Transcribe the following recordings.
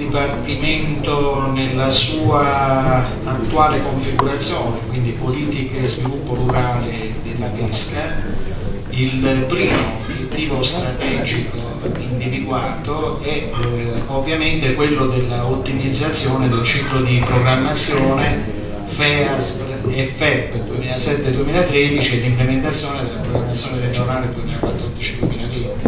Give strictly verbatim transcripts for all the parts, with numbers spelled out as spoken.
Dipartimento nella sua attuale configurazione, quindi politica e sviluppo rurale della pesca. Il primo obiettivo strategico individuato è eh, ovviamente quello della ottimizzazione del ciclo di programmazione F E A S e F E P duemilasette duemilatredici e l'implementazione della programmazione regionale duemilaquattordici duemilaventi.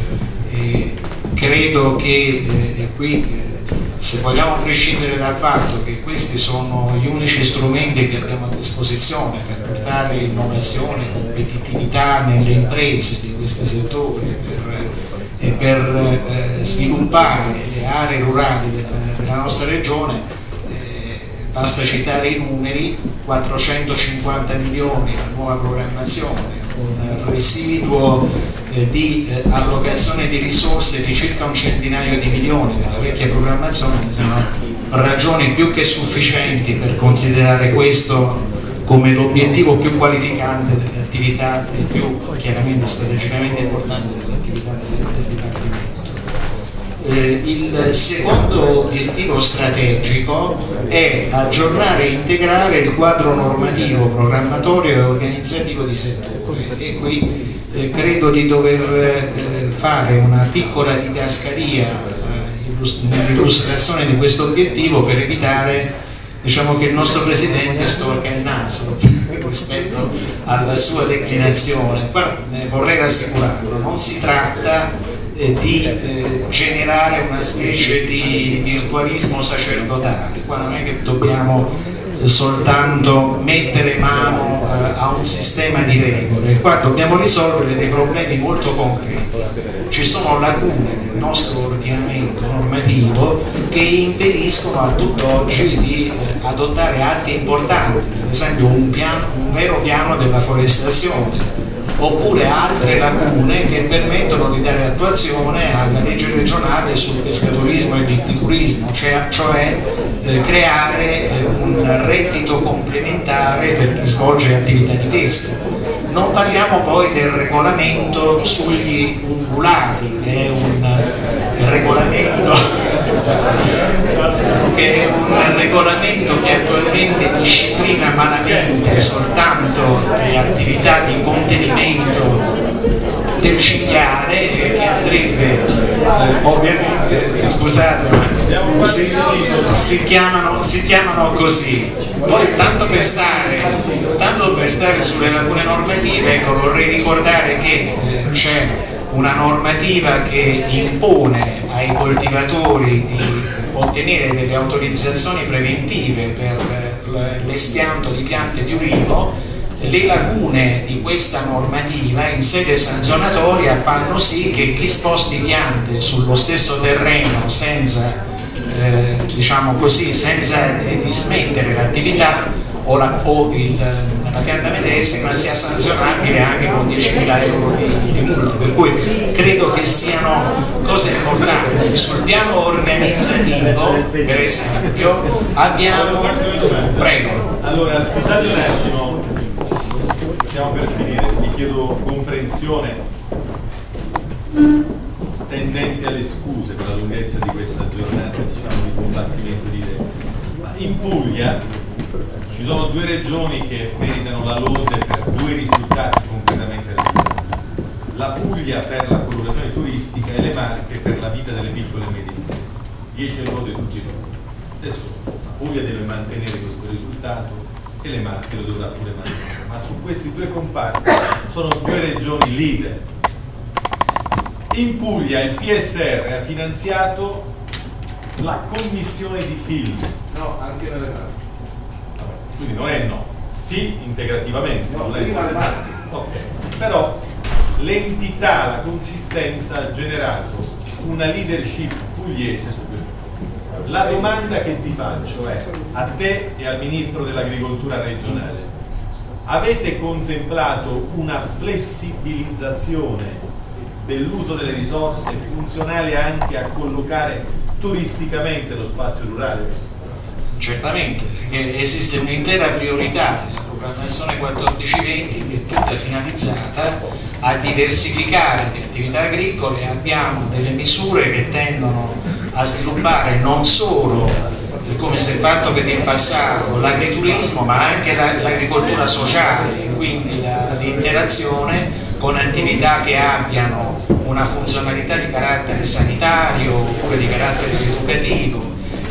E credo che eh, qui eh, se vogliamo prescindere dal fatto che questi sono gli unici strumenti che abbiamo a disposizione per portare innovazione, competitività nelle imprese di questi settori per, e per eh, sviluppare le aree rurali della, della nostra regione, eh, basta citare i numeri: quattrocentocinquanta milioni la nuova programmazione, un residuo eh, di eh, allocazione di risorse di circa un centinaio di milioni nella vecchia programmazione. Sono ragioni più che sufficienti per considerare questo come l'obiettivo più qualificante dell'attività e più chiaramente strategicamente importante dell'attività del, del Dipartimento. Eh, il secondo obiettivo strategico è aggiornare e integrare il quadro normativo, programmatorio e organizzativo di settore, e qui eh, credo di dover eh, fare una piccola didascalia eh, nell'illustrazione di questo obiettivo per evitare, diciamo, che il nostro Presidente storca il naso rispetto alla sua declinazione. Però eh, vorrei rassicurarlo, non si tratta eh, di eh, generare una specie di virtualismo sacerdotale. Qua non è che dobbiamo eh, soltanto mettere mano eh, a un sistema di regole, qua dobbiamo risolvere dei problemi molto concreti. Ci sono lacune nel nostro ordinamento normativo che impediscono a tutt'oggi di eh, adottare atti importanti, per esempio un, piano, un vero piano della forestazione, oppure altre lacune che permettono di dare attuazione alla legge regionale sul pescaturismo e il vittiturismo, cioè, cioè eh, creare eh, un reddito complementare per chi svolge attività di pesca. Non parliamo poi del regolamento sugli ungulati, che è un regolamento che è un regolamento che attualmente disciplina malamente soltanto le attività di contenimento del cinghiale, e che andrebbe eh, ovviamente, scusate, ma si, si, chiamano, si chiamano così. Poi tanto per stare, tanto per stare sulle lacune normative, ecco, vorrei ricordare che eh, c'è una normativa che impone ai coltivatori di ottenere delle autorizzazioni preventive per l'espianto di piante di ulivo. Le lacune di questa normativa in sede sanzionatoria fanno sì che chi sposti piante sullo stesso terreno senza, eh, diciamo così, senza dismettere l'attività o, la, o il, la pianta medesima sia sanzionabile anche con diecimila euro di, di multa. Per cui credo che siano cose importanti. Sul piano organizzativo, per esempio, abbiamo... Prego. Allora, scusate un attimo. Stiamo per finire, vi chiedo comprensione, tendenti alle scuse per la lunghezza di questa giornata, diciamo, di combattimento di idee. Ma in Puglia ci sono due regioni che meritano la lode per due risultati completamente realizzati. La Puglia per la collocazione turistica e le Marche per la vita delle piccole e medie imprese. dieci lode tutti noi. Adesso la Puglia deve mantenere questo risultato e le Marche lo dovrà pure mantenere, ma su questi due comparti sono due regioni leader. In Puglia il P S R ha finanziato la commissione di film. No, anche nelle Marche. Quindi non è no, sì integrativamente. No, non è prima le Marche. Ok, però l'entità, la consistenza ha generato una leadership pugliese su questo. La domanda che ti faccio è a te e al Ministro dell'Agricoltura regionale: avete contemplato una flessibilizzazione dell'uso delle risorse funzionale anche a collocare turisticamente lo spazio rurale? Certamente, perché esiste un'intera priorità nella programmazione quattordici venti che è tutta finalizzata a diversificare le attività agricole. Abbiamo delle misure che tendono a sviluppare non solo, eh, come si è fatto per il passato, l'agriturismo, ma anche l'agricoltura sociale, quindi l'interazione con attività che abbiano una funzionalità di carattere sanitario oppure di carattere educativo.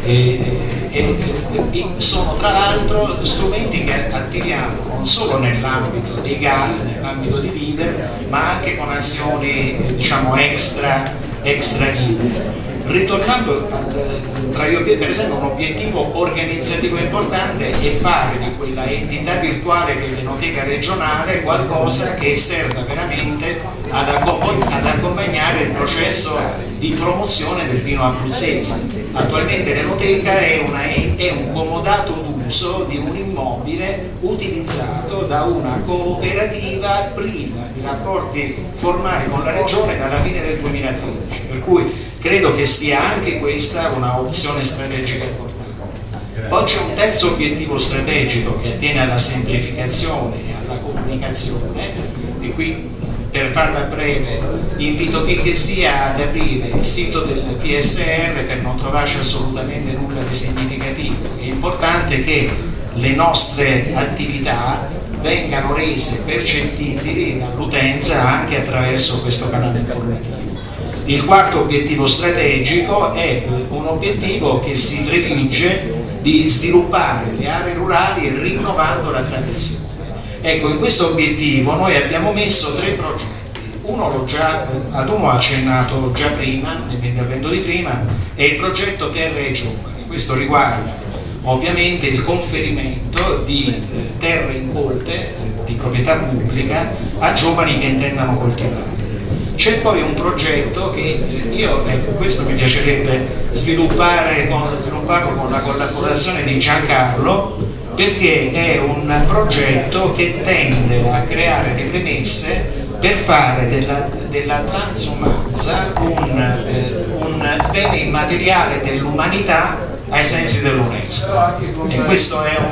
E, e, e sono tra l'altro strumenti che attiviamo non solo nell'ambito dei G A L, nell'ambito di leader, ma anche con azioni eh, diciamo extra, extra leader. Ritornando al, tra gli obiettivi, per esempio un obiettivo organizzativo importante è fare di quella entità virtuale che è l'Enoteca regionale qualcosa che serva veramente ad, ad accompagnare il processo di promozione del vino abruzzese. Attualmente l'Enoteca è, una, è un comodato d'uso di un immobile utilizzato da una cooperativa priva di rapporti formali con la regione dalla fine del duemilatredici, per cui credo che sia anche questa una opzione strategica importante. Poi c'è un terzo obiettivo strategico che attiene alla semplificazione e alla comunicazione, e qui per farla breve invito chi che sia ad aprire il sito del P S R per non trovarci assolutamente nulla di significativo. È importante che le nostre attività vengano rese percettibili dall'utenza anche attraverso questo canale informativo. Il quarto obiettivo strategico è un obiettivo che si prefigge di sviluppare le aree rurali rinnovando la tradizione. Ecco, in questo obiettivo noi abbiamo messo tre progetti. Uno l'ho già, ad uno ho accennato già prima, nell'intervento di prima, è il progetto Terre ai Giovani. Questo riguarda ovviamente il conferimento di eh, terre incolte, eh, di proprietà pubblica, a giovani che intendano coltivare. C'è poi un progetto che eh, io, ecco, questo mi piacerebbe sviluppare con, svilupparlo con la collaborazione di Giancarlo, perché è un progetto che tende a creare le premesse per fare della, della transumanza un, eh, un bene immateriale dell'umanità ai sensi dell'UNESCO. E questo è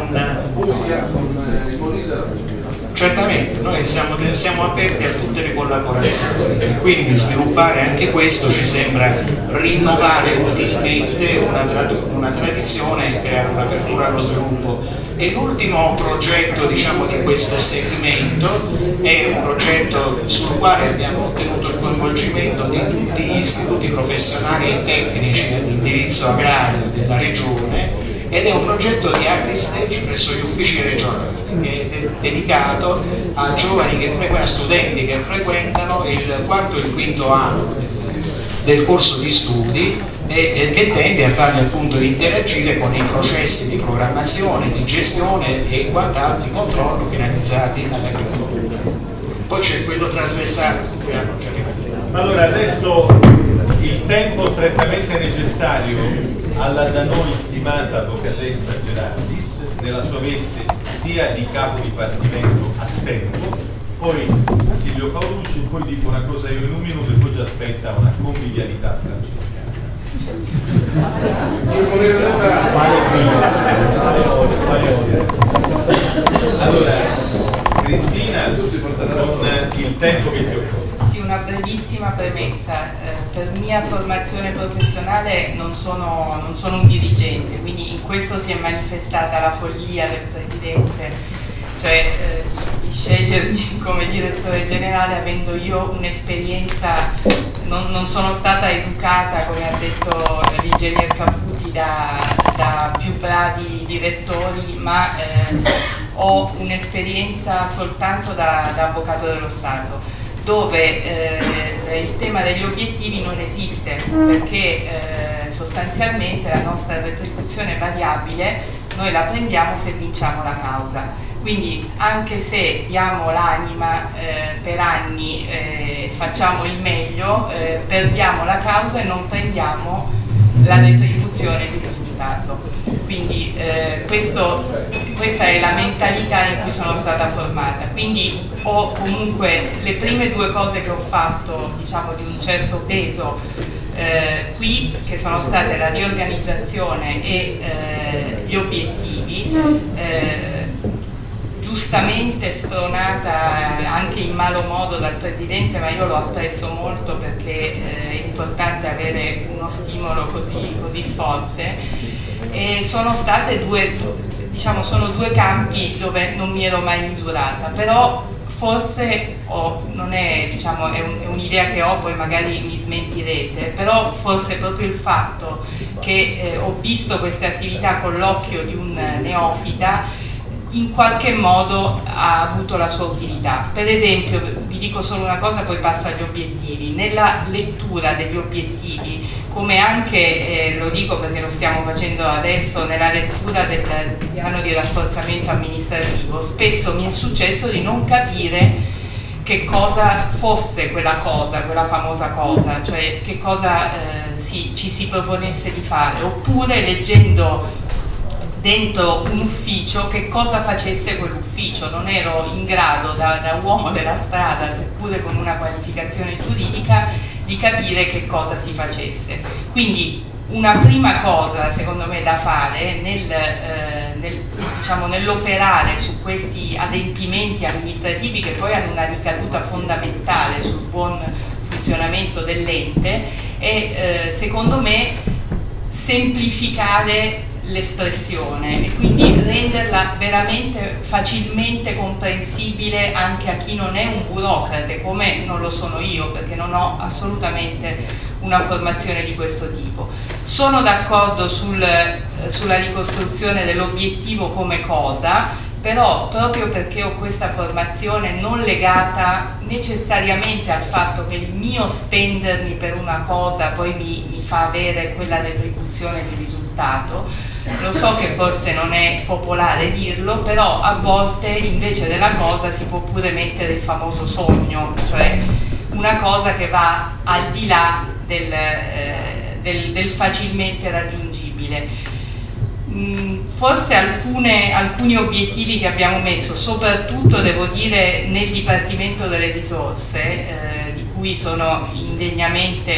un... Certamente, noi siamo, siamo aperti a tutte le collaborazioni e quindi sviluppare anche questo ci sembra rinnovare utilmente una, tra, una tradizione e creare un'apertura allo sviluppo. E l'ultimo progetto, diciamo, di questo segmento è un progetto sul quale abbiamo ottenuto il coinvolgimento di tutti gli istituti professionali e tecnici ad indirizzo agrario della regione, ed è un progetto di AgriStage presso gli uffici regionali che è dedicato a giovani che frequentano, studenti che frequentano il quarto e il quinto anno del, del corso di studi e, e che tende a farli appunto interagire con i processi di programmazione, di gestione e quant'altro di controllo finalizzati all'agricoltura. Poi c'è quello trasversale su cui hanno già ripetuto. Allora adesso il tempo strettamente necessario alla da noi stimata avvocatessa Gerardis nella sua veste sia di capo dipartimento a tempo, poi Silvio Paolucci, poi dico una cosa io in un minuto e poi ci aspetta una convivialità francescana. Allora, Cristina, con il tempo che ti occorre. Una brevissima premessa, eh, per mia formazione professionale non sono, non sono un dirigente, quindi in questo si è manifestata la follia del Presidente, cioè eh, di scegliermi come direttore generale avendo io un'esperienza, non, non sono stata educata, come ha detto l'ingegner Caputi, da, da più bravi direttori, ma eh, ho un'esperienza soltanto da, da avvocato dello Stato, dove eh, il tema degli obiettivi non esiste, perché eh, sostanzialmente la nostra retribuzione variabile noi la prendiamo se vinciamo la causa. Quindi anche se diamo l'anima eh, per anni, eh, facciamo il meglio, eh, perdiamo la causa e non prendiamo la retribuzione di risultato. Quindi eh, questo, questa è la mentalità in cui sono stata formata. Quindi ho comunque le prime due cose che ho fatto, diciamo, di un certo peso eh, qui, che sono state la riorganizzazione e eh, gli obiettivi, eh, giustamente spronata anche in malo modo dal Presidente, ma io lo apprezzo molto perché eh, importante avere uno stimolo così, così forte, e sono state due, diciamo, sono due campi dove non mi ero mai misurata, però forse oh, non è, diciamo, è, un, è un'idea che ho, poi magari mi smentirete, però forse proprio il fatto che eh, ho visto queste attività con l'occhio di un neofita in qualche modo ha avuto la sua utilità. Per esempio, vi dico solo una cosa, poi passo agli obiettivi. Nella lettura degli obiettivi, come anche, eh, lo dico perché lo stiamo facendo adesso, nella lettura del piano di rafforzamento amministrativo, spesso mi è successo di non capire che cosa fosse quella cosa, quella famosa cosa, cioè che cosa eh, si, ci si proponesse di fare, oppure leggendo dentro un ufficio che cosa facesse quell'ufficio. Non ero in grado da, da uomo della strada, seppure con una qualificazione giuridica, di capire che cosa si facesse. Quindi una prima cosa secondo me da fare nel, eh, nel, diciamo, nell'operare su questi adempimenti amministrativi, che poi hanno una ricaduta fondamentale sul buon funzionamento dell'ente, è eh, secondo me semplificare l'espressione e quindi renderla veramente facilmente comprensibile anche a chi non è un burocrate, come non lo sono io, perché non ho assolutamente una formazione di questo tipo. Sono d'accordo sul, sulla ricostruzione dell'obiettivo come cosa, però proprio perché ho questa formazione non legata necessariamente al fatto che il mio spendermi per una cosa poi mi, mi fa avere quella retribuzione di risultato. Lo so che forse non è popolare dirlo, però a volte invece della cosa si può pure mettere il famoso sogno, cioè una cosa che va al di là del, eh, del, del facilmente raggiungibile. Mm, forse alcune, alcuni obiettivi che abbiamo messo, soprattutto devo dire nel Dipartimento delle Risorse, eh, di cui sono indegnamente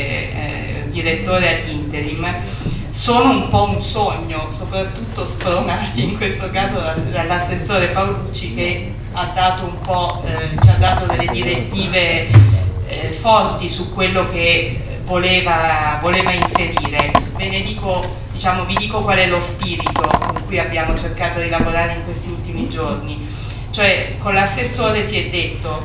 eh, direttore ad interim, sono un po' un sogno, soprattutto spronati in questo caso dall'assessore Paolucci, che ha dato un po', eh, ci ha dato delle direttive eh, forti su quello che voleva, voleva inserire. Ve ne dico, diciamo, vi dico qual è lo spirito con cui abbiamo cercato di lavorare in questi ultimi giorni. Cioè, con l'assessore si è detto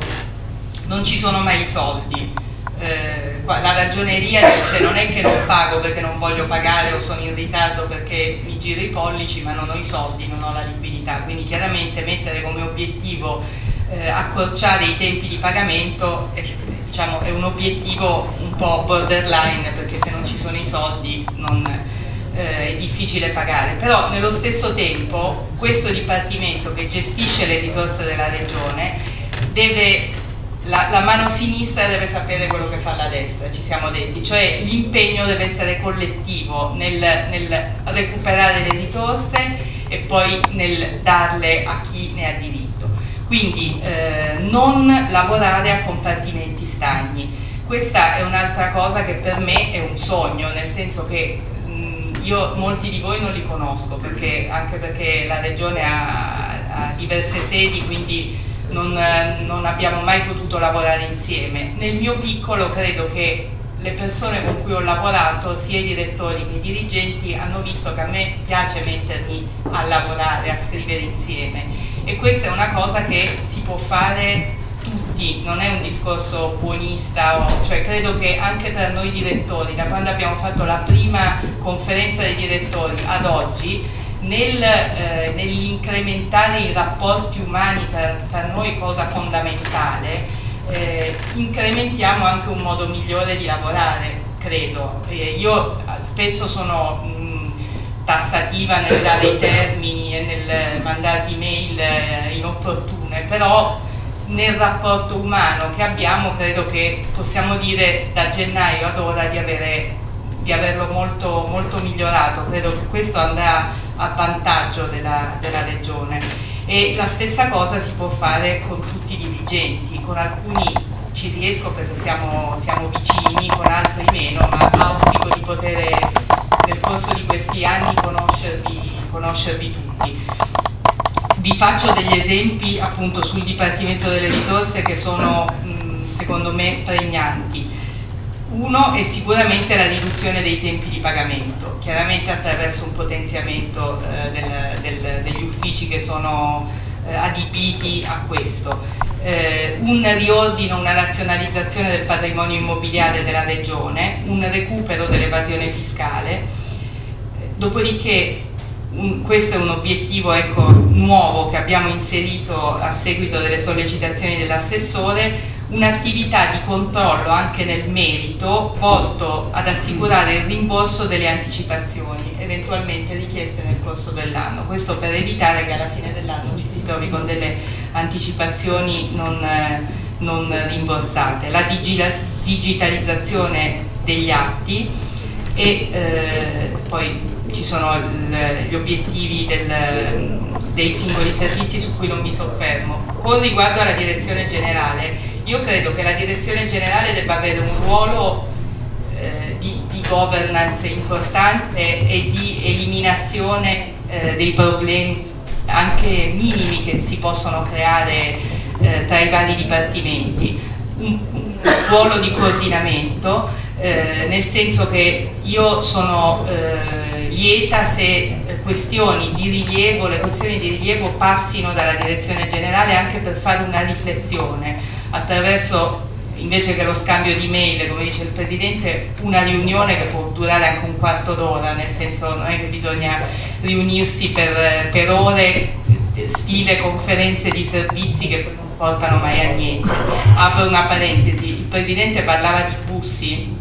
non ci sono mai i soldi. Eh, la ragioneria dice non è che non pago perché non voglio pagare o sono in ritardo perché mi giro i pollici, ma non ho i soldi, non ho la liquidità. Quindi chiaramente mettere come obiettivo eh, accorciare i tempi di pagamento è, diciamo, è un obiettivo un po' borderline, perché se non ci sono i soldi non, eh, è difficile pagare. Però nello stesso tempo questo Dipartimento, che gestisce le risorse della Regione, deve La, la mano sinistra deve sapere quello che fa la destra, ci siamo detti, cioè l'impegno deve essere collettivo nel, nel recuperare le risorse e poi nel darle a chi ne ha diritto. Quindi eh, non lavorare a compartimenti stagni. Questa è un'altra cosa che per me è un sogno, nel senso che mh, io molti di voi non li conosco, perché, anche perché la Regione ha, ha diverse sedi, quindi Non, non abbiamo mai potuto lavorare insieme. Nel mio piccolo credo che le persone con cui ho lavorato, sia i direttori che i dirigenti, hanno visto che a me piace mettermi a lavorare, a scrivere insieme, e questa è una cosa che si può fare tutti, non è un discorso buonista, cioè credo che anche tra noi direttori, da quando abbiamo fatto la prima conferenza dei direttori ad oggi, Nel, eh, nell'incrementare i rapporti umani tra, tra noi, cosa fondamentale, eh, incrementiamo anche un modo migliore di lavorare, credo. Eh, io spesso sono mh, tassativa nel dare i termini e nel mandare email eh, inopportune, però nel rapporto umano che abbiamo credo che possiamo dire da gennaio ad ora di, avere, di averlo molto, molto migliorato. Credo che questo andrà a vantaggio della, della Regione, e la stessa cosa si può fare con tutti i dirigenti. Con alcuni ci riesco perché siamo, siamo vicini, con altri meno, ma auspico di poter nel corso di questi anni conoscervi, conoscervi tutti. Vi faccio degli esempi appunto sul Dipartimento delle Risorse che sono mh, secondo me pregnanti. Uno è sicuramente la riduzione dei tempi di pagamento, chiaramente attraverso un potenziamento eh, del, del, degli uffici che sono eh, adibiti a questo, eh, un riordino, una razionalizzazione del patrimonio immobiliare della Regione, un recupero dell'evasione fiscale, dopodiché un, questo è un obiettivo, ecco, nuovo che abbiamo inserito a seguito delle sollecitazioni dell'assessore, un'attività di controllo anche nel merito volto ad assicurare il rimborso delle anticipazioni eventualmente richieste nel corso dell'anno, questo per evitare che alla fine dell'anno ci si trovi con delle anticipazioni non, eh, non rimborsate, la digi digitalizzazione degli atti e eh, poi ci sono il, gli obiettivi del, dei singoli servizi su cui non mi soffermo. Con riguardo alla direzione generale, io credo che la direzione generale debba avere un ruolo eh, di, di governance importante e di eliminazione eh, dei problemi anche minimi che si possono creare eh, tra i vari dipartimenti, un, un ruolo di coordinamento, eh, nel senso che io sono eh, lieta se questioni di rilievo, le questioni di rilievo passino dalla direzione generale anche per fare una riflessione attraverso, invece che lo scambio di mail, come dice il Presidente, una riunione che può durare anche un quarto d'ora, nel senso non è che bisogna riunirsi per, per ore, stile conferenze di servizi che non portano mai a niente. Apro una parentesi, il Presidente parlava di Bussi,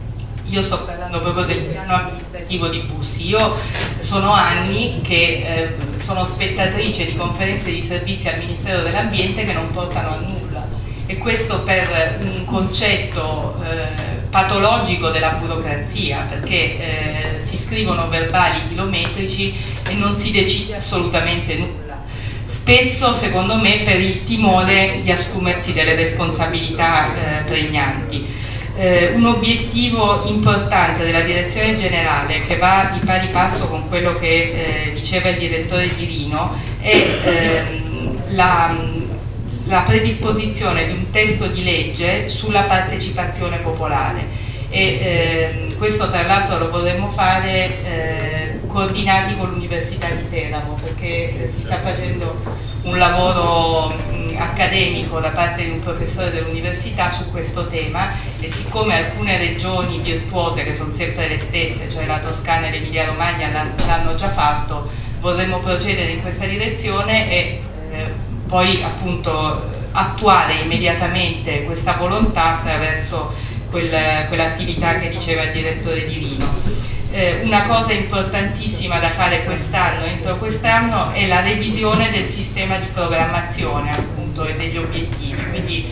io sto parlando proprio del piano amministrativo di Bussi, io sono anni che eh, sono spettatrice di conferenze di servizi al Ministero dell'Ambiente che non portano a nulla. E questo per un concetto eh, patologico della burocrazia, perché eh, si scrivono verbali chilometrici e non si decide assolutamente nulla. Spesso, secondo me, per il timore di assumersi delle responsabilità eh, pregnanti. Eh, un obiettivo importante della direzione generale, che va di pari passo con quello che eh, diceva il direttore di Rino, è ehm, la la predisposizione di un testo di legge sulla partecipazione popolare e eh, questo tra l'altro lo vorremmo fare eh, coordinati con l'Università di Teramo, perché eh, si sta facendo un lavoro mh, accademico da parte di un professore dell'università su questo tema e siccome alcune regioni virtuose, che sono sempre le stesse, cioè la Toscana e l'Emilia Romagna, l'hanno già fatto, vorremmo procedere in questa direzione e eh, poi appunto attuare immediatamente questa volontà attraverso quel, quell'attività che diceva il direttore di Rino. Eh, una cosa importantissima da fare quest'anno, entro quest'anno, è la revisione del sistema di programmazione appunto e degli obiettivi, quindi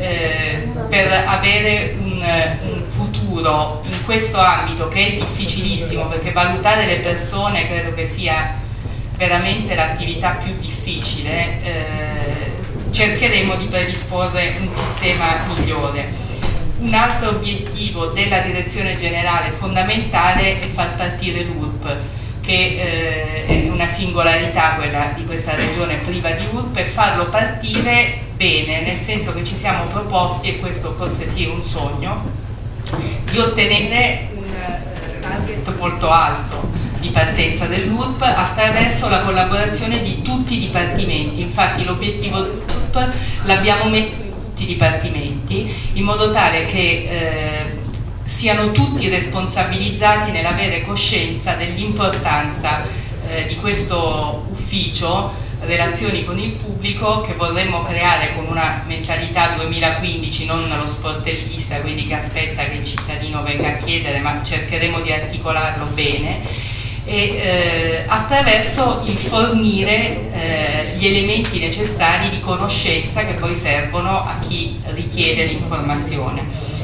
eh, per avere un, un futuro in questo ambito che è difficilissimo, perché valutare le persone credo che sia veramente l'attività più difficile, eh, cercheremo di predisporre un sistema migliore. Un altro obiettivo della direzione generale fondamentale è far partire l'U R P, che eh, è una singolarità quella di questa regione priva di U R P, e farlo partire bene, nel senso che ci siamo proposti, e questo forse sia un sogno, di ottenere un eh, target molto alto di partenza dell'U R P attraverso la collaborazione di tutti i dipartimenti. Infatti l'obiettivo dell'U R P l'abbiamo messo in tutti i dipartimenti in modo tale che eh, siano tutti responsabilizzati nell'avere coscienza dell'importanza eh, di questo ufficio relazioni con il pubblico, che vorremmo creare con una mentalità duemilaquindici, non lo sportellista, quindi che aspetta che il cittadino venga a chiedere, ma cercheremo di articolarlo bene e eh, attraverso il fornire eh, gli elementi necessari di conoscenza che poi servono a chi richiede l'informazione.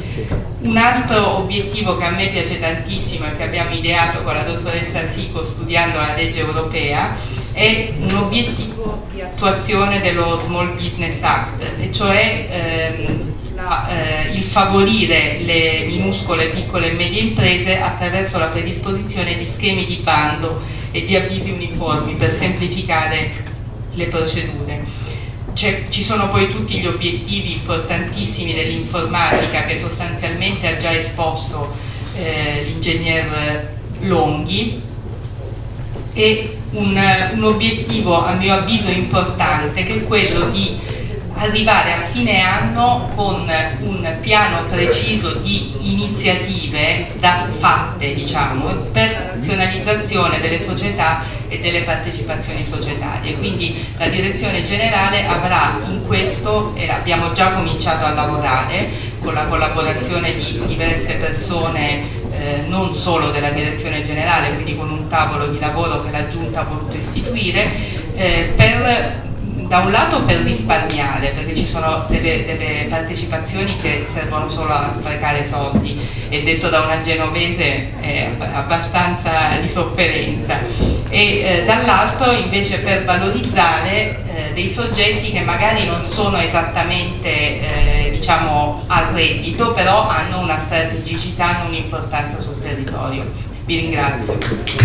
Un altro obiettivo che a me piace tantissimo e che abbiamo ideato con la dottoressa Sico studiando la legge europea è un obiettivo di attuazione dello Small Business Act, e cioè ehm, la, eh, il favorire le minuscole, piccole e medie imprese attraverso la predisposizione di schemi di bando e di avvisi uniformi per semplificare le procedure. ci sono poi tutti gli obiettivi importantissimi dell'informatica che sostanzialmente ha già esposto eh, l'ingegner Longhi, e un, un obiettivo a mio avviso importante, che è quello di arrivare a fine anno con un piano preciso di iniziative da fatte, diciamo, per razionalizzazione delle società e delle partecipazioni societarie. Quindi la direzione generale avrà in questo, e abbiamo già cominciato a lavorare con la collaborazione di diverse persone, eh, non solo della direzione generale, quindi con un tavolo di lavoro che la Giunta ha voluto istituire, eh, per da un lato per risparmiare, perché ci sono delle, delle partecipazioni che servono solo a sprecare soldi, e detto da una genovese è abbastanza di sofferenza, e eh, dall'altro invece per valorizzare eh, dei soggetti che magari non sono esattamente eh, diciamo al reddito, però hanno una strategicità, hanno un'importanza sul territorio. Vi ringrazio.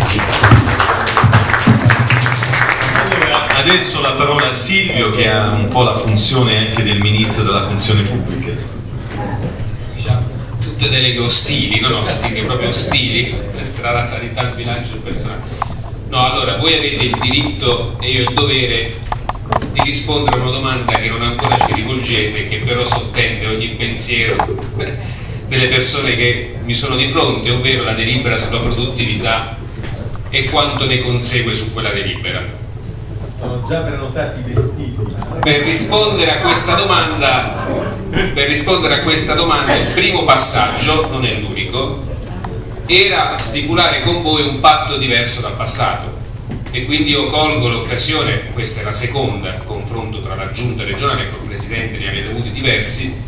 Adesso la parola a Silvio, che ha un po' la funzione anche del ministro della funzione pubblica. Diciamo, tutte deleghe ostili, non ostili, proprio ostili tra la sanità, il bilancio e il personale. No, allora, voi avete il diritto e io il dovere di rispondere a una domanda che non ancora ci rivolgete, che però sottende ogni pensiero delle persone che mi sono di fronte, ovvero la delibera sulla produttività e quanto ne consegue su quella delibera. Sono già prenotati i vestiti. Per rispondere a questa domanda, per rispondere a questa domanda, il primo passaggio, non è l'unico, era stipulare con voi un patto diverso dal passato, e quindi io colgo l'occasione, questa è la seconda, il confronto tra la Giunta regionale e il Presidente, ne avete avuti diversi,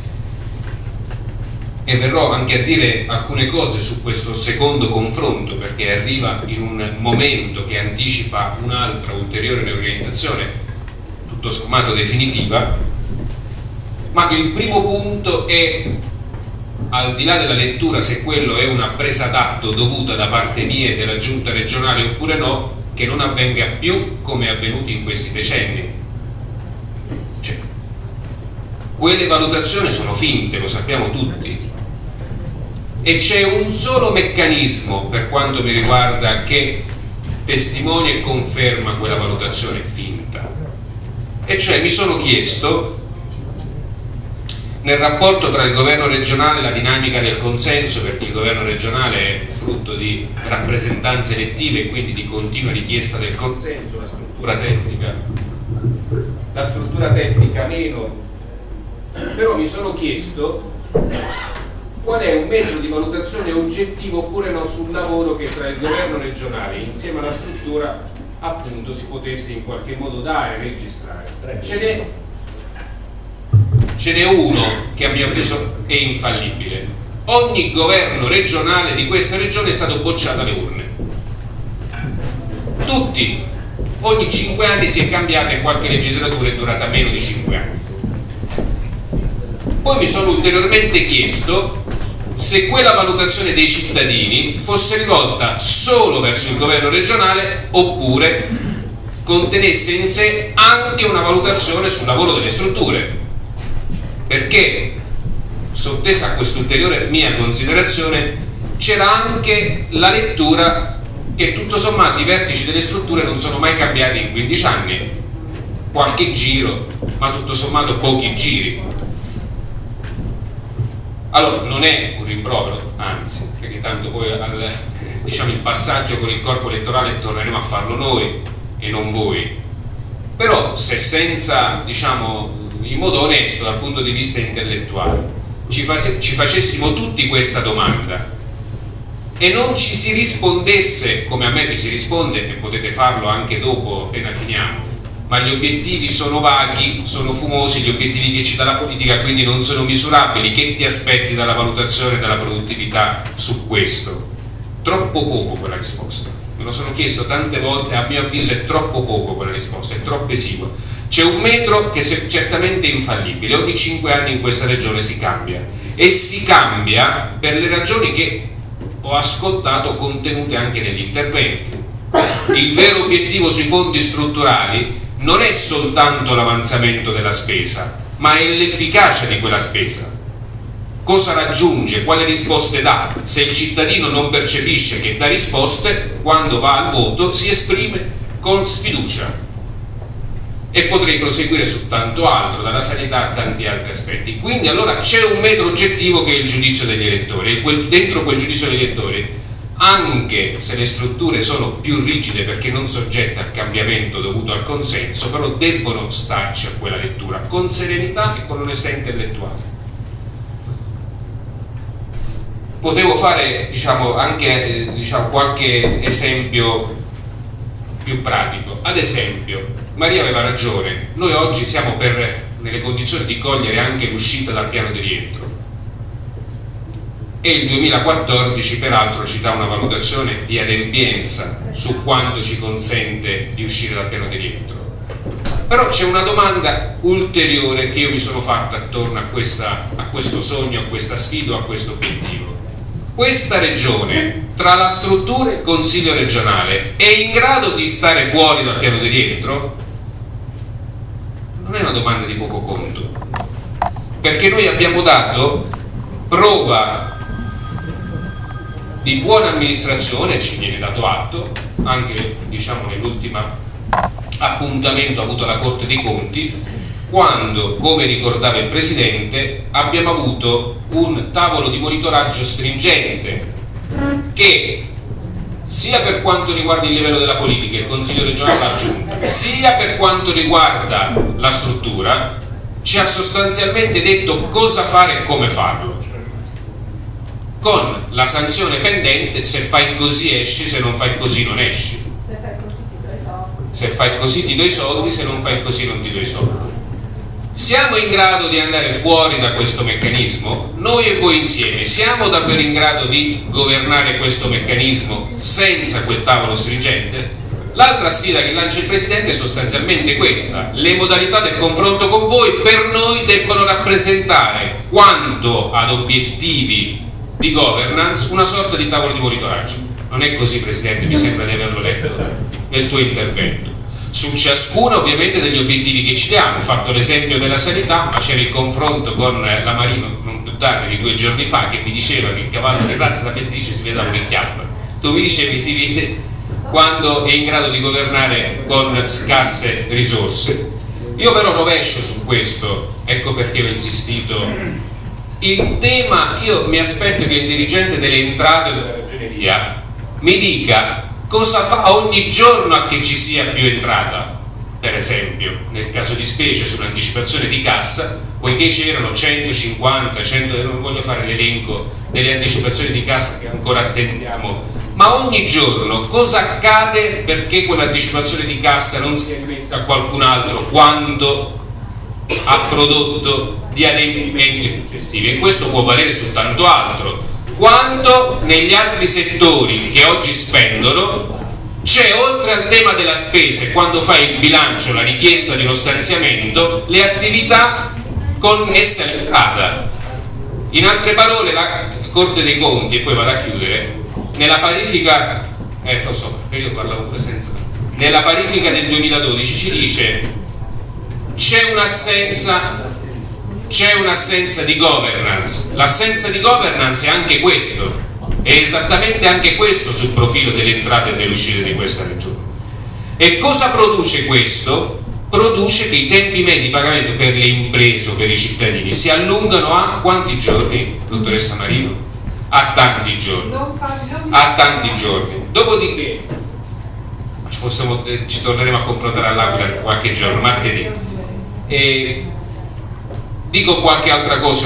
e verrò anche a dire alcune cose su questo secondo confronto, perché arriva in un momento che anticipa un'altra ulteriore riorganizzazione tutto sommato definitiva. Ma il primo punto è, al di là della lettura se quello è una presa d'atto dovuta da parte mia e della Giunta regionale oppure no, che non avvenga più come è avvenuto in questi decenni. Cioè, quelle valutazioni sono finte, lo sappiamo tutti, e c'è un solo meccanismo per quanto mi riguarda che testimonia e conferma quella valutazione finta, e cioè mi sono chiesto, nel rapporto tra il governo regionale e la dinamica del consenso, perché il governo regionale è frutto di rappresentanze elettive e quindi di continua richiesta del consenso, la struttura tecnica la struttura tecnica meno, però mi sono chiesto qual è un metodo di valutazione oggettivo oppure no sul lavoro che tra il governo regionale insieme alla struttura appunto si potesse in qualche modo dare, registrare. Ce n'è ce n'è uno che a mio avviso è infallibile: ogni governo regionale di questa regione è stato bocciato alle urne, tutti, ogni cinque anni si è cambiata e qualche legislatura è durata meno di cinque anni. Poi mi sono ulteriormente chiesto se quella valutazione dei cittadini fosse rivolta solo verso il governo regionale oppure contenesse in sé anche una valutazione sul lavoro delle strutture, perché sottesa a quest'ulteriore mia considerazione c'era anche la lettura che tutto sommato i vertici delle strutture non sono mai cambiati in quindici anni, qualche giro, ma tutto sommato pochi giri. Allora non è un rimprovero, anzi, perché tanto poi al, diciamo, il passaggio con il corpo elettorale torneremo a farlo noi e non voi, però se senza, diciamo, in modo onesto dal punto di vista intellettuale ci, face, ci facessimo tutti questa domanda e non ci si rispondesse come a me mi si risponde, e potete farlo anche dopo appena finiamo, ma gli obiettivi sono vaghi, sono fumosi, gli obiettivi che ci dà la politica quindi non sono misurabili, che ti aspetti dalla valutazione della produttività su questo? Troppo poco quella risposta, me lo sono chiesto tante volte, a mio avviso è troppo poco quella risposta, è troppo esigua. C'è un metro che è certamente infallibile, ogni cinque anni in questa regione si cambia, e si cambia per le ragioni che ho ascoltato contenute anche negli interventi. Il vero obiettivo sui fondi strutturali non è soltanto l'avanzamento della spesa, ma è l'efficacia di quella spesa. Cosa raggiunge, quale risposte dà. Se il cittadino non percepisce che dà risposte, quando va al voto si esprime con sfiducia. E potrei proseguire su tanto altro, dalla sanità a tanti altri aspetti. Quindi allora c'è un metro oggettivo che è il giudizio degli elettori, e quel, dentro quel giudizio degli elettori, anche se le strutture sono più rigide perché non soggette al cambiamento dovuto al consenso, però debbono starci a quella lettura con serenità e con onestà intellettuale. Potevo fare, diciamo, anche eh, diciamo, qualche esempio più pratico. Ad esempio, Maria aveva ragione, noi oggi siamo per, nelle condizioni di cogliere anche l'uscita dal piano di rientro, e il duemilaquattordici peraltro ci dà una valutazione di adempienza su quanto ci consente di uscire dal piano di rientro. Però c'è una domanda ulteriore che io mi sono fatta attorno a, questa, a questo sogno, a questa sfida, a questo obiettivo. Questa regione, tra la struttura e il consiglio regionale, è in grado di stare fuori dal piano di rientro? Non è una domanda di poco conto, perché noi abbiamo dato prova di buona amministrazione, ci viene dato atto, anche diciamo nell'ultimo appuntamento avuto alla Corte dei Conti, quando, come ricordava il Presidente, abbiamo avuto un tavolo di monitoraggio stringente che, sia per quanto riguarda il livello della politica, il Consiglio regionale l'ha aggiunto, sia per quanto riguarda la struttura, ci ha sostanzialmente detto cosa fare e come farlo, con la sanzione pendente: se fai così esci, se non fai così non esci, se fai così ti do i soldi, se non fai così non ti do i soldi. Siamo in grado di andare fuori da questo meccanismo? Noi e voi insieme siamo davvero in grado di governare questo meccanismo senza quel tavolo stringente? L'altra sfida che lancia il Presidente è sostanzialmente questa: le modalità del confronto con voi per noi debbono rappresentare, quanto ad obiettivi di governance, una sorta di tavolo di monitoraggio. Non è così, Presidente, mi sembra di averlo letto nel tuo intervento. Su ciascuno ovviamente degli obiettivi che ci diamo. Ho fatto l'esempio della sanità, ma c'era il confronto con la Marino non più tardi di due giorni fa, che mi diceva che il cavallo di razza da pesticidi si vede da un'occhiata. Tu mi dicevi si vede quando è in grado di governare con scarse risorse. Io però rovescio su questo, ecco perché ho insistito. Il tema, io mi aspetto che il dirigente delle entrate della ragioneria mi dica cosa fa ogni giorno a che ci sia più entrata. Per esempio, nel caso di specie sull'anticipazione di cassa, poiché c'erano centocinquanta, cento, non voglio fare l'elenco delle anticipazioni di cassa che ancora attendiamo, ma ogni giorno cosa accade perché quell'anticipazione di cassa non sia rimessa a qualcun altro quando ha prodotto di adempimenti successivi? E questo può valere su tanto altro. Quanto negli altri settori che oggi spendono c'è, oltre al tema della spesa, quando fai il bilancio, la richiesta di uno stanziamento, le attività connesse all'entrata. In altre parole, la Corte dei Conti, e poi vado a chiudere, nella parifica, eh lo so, io parlavo pure senza, nella parifica del duemiladodici ci dice c'è un'assenza c'è un'assenza di governance. L'assenza di governance è anche questo, è esattamente anche questo sul profilo delle entrate e delle uscite di questa regione. E cosa produce questo? Produce che i tempi medi di pagamento per le imprese o per i cittadini si allungano a quanti giorni, dottoressa Marino? A tanti giorni. A tanti giorni. Dopodiché ci, possiamo, eh, ci torneremo a confrontare all'Aquila qualche giorno, martedì. E dico qualche altra cosa.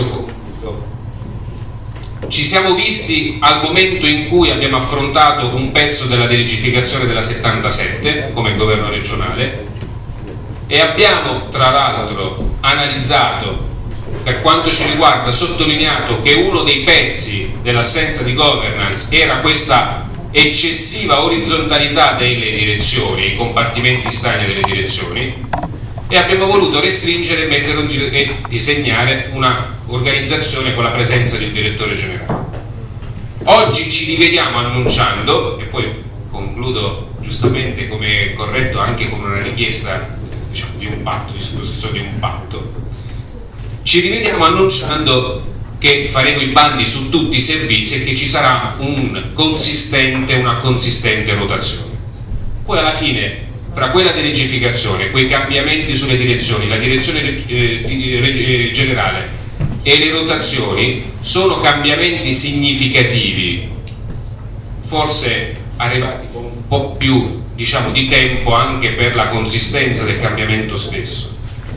Ci siamo visti al momento in cui abbiamo affrontato un pezzo della delegificazione della settantasette come governo regionale, e abbiamo tra l'altro analizzato, per quanto ci riguarda, sottolineato che uno dei pezzi dell'assenza di governance era questa eccessiva orizzontalità delle direzioni, i compartimenti stagni delle direzioni, e abbiamo voluto restringere mettere un, e disegnare una organizzazione con la presenza di un direttore generale. Oggi ci rivediamo annunciando, e poi concludo giustamente come corretto anche con una richiesta diciamo, di un patto, di sottoscrizione di un patto, ci rivediamo annunciando che faremo i bandi su tutti i servizi e che ci sarà un consistente, una consistente rotazione. Poi alla fine, tra quella delegificazione, quei cambiamenti sulle direzioni, la direzione eh, eh, generale e le rotazioni, sono cambiamenti significativi, forse arrivati con un po' più, diciamo, di tempo anche per la consistenza del cambiamento stesso.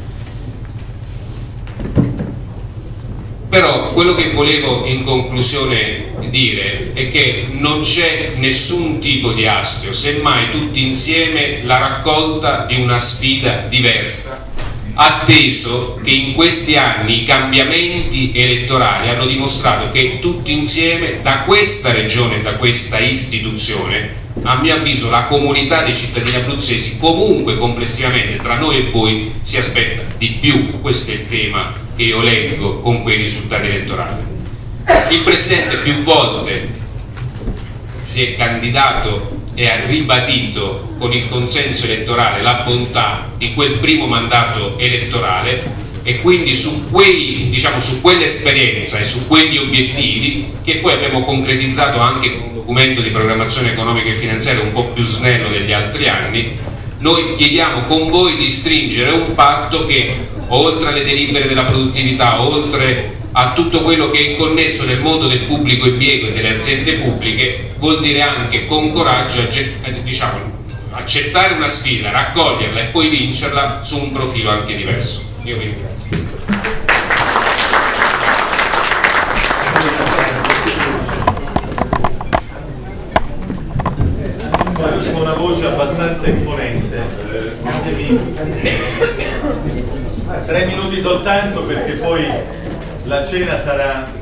Però quello che volevo in conclusione dire è che non c'è nessun tipo di astio, semmai tutti insieme la raccolta di una sfida diversa, atteso che in questi anni i cambiamenti elettorali hanno dimostrato che tutti insieme da questa regione, da questa istituzione, a mio avviso la comunità dei cittadini abruzzesi comunque complessivamente tra noi e voi si aspetta di più. Questo è il tema che io leggo con quei risultati elettorali. Il Presidente più volte si è candidato e ha ribadito con il consenso elettorale la bontà di quel primo mandato elettorale, e quindi su quei, diciamo, su quell'esperienza e su quegli obiettivi che poi abbiamo concretizzato anche con un documento di programmazione economica e finanziaria un po' più snello degli altri anni, noi chiediamo con voi di stringere un patto che, oltre alle delibere della produttività, oltre a tutto quello che è connesso nel mondo del pubblico impiego e delle aziende pubbliche, vuol dire anche con coraggio, diciamo, accettare una sfida, raccoglierla e poi vincerla su un profilo anche diverso. Io vi ringrazio. Io sono una voce abbastanza imponente, tre minuti soltanto perché poi la cena sarà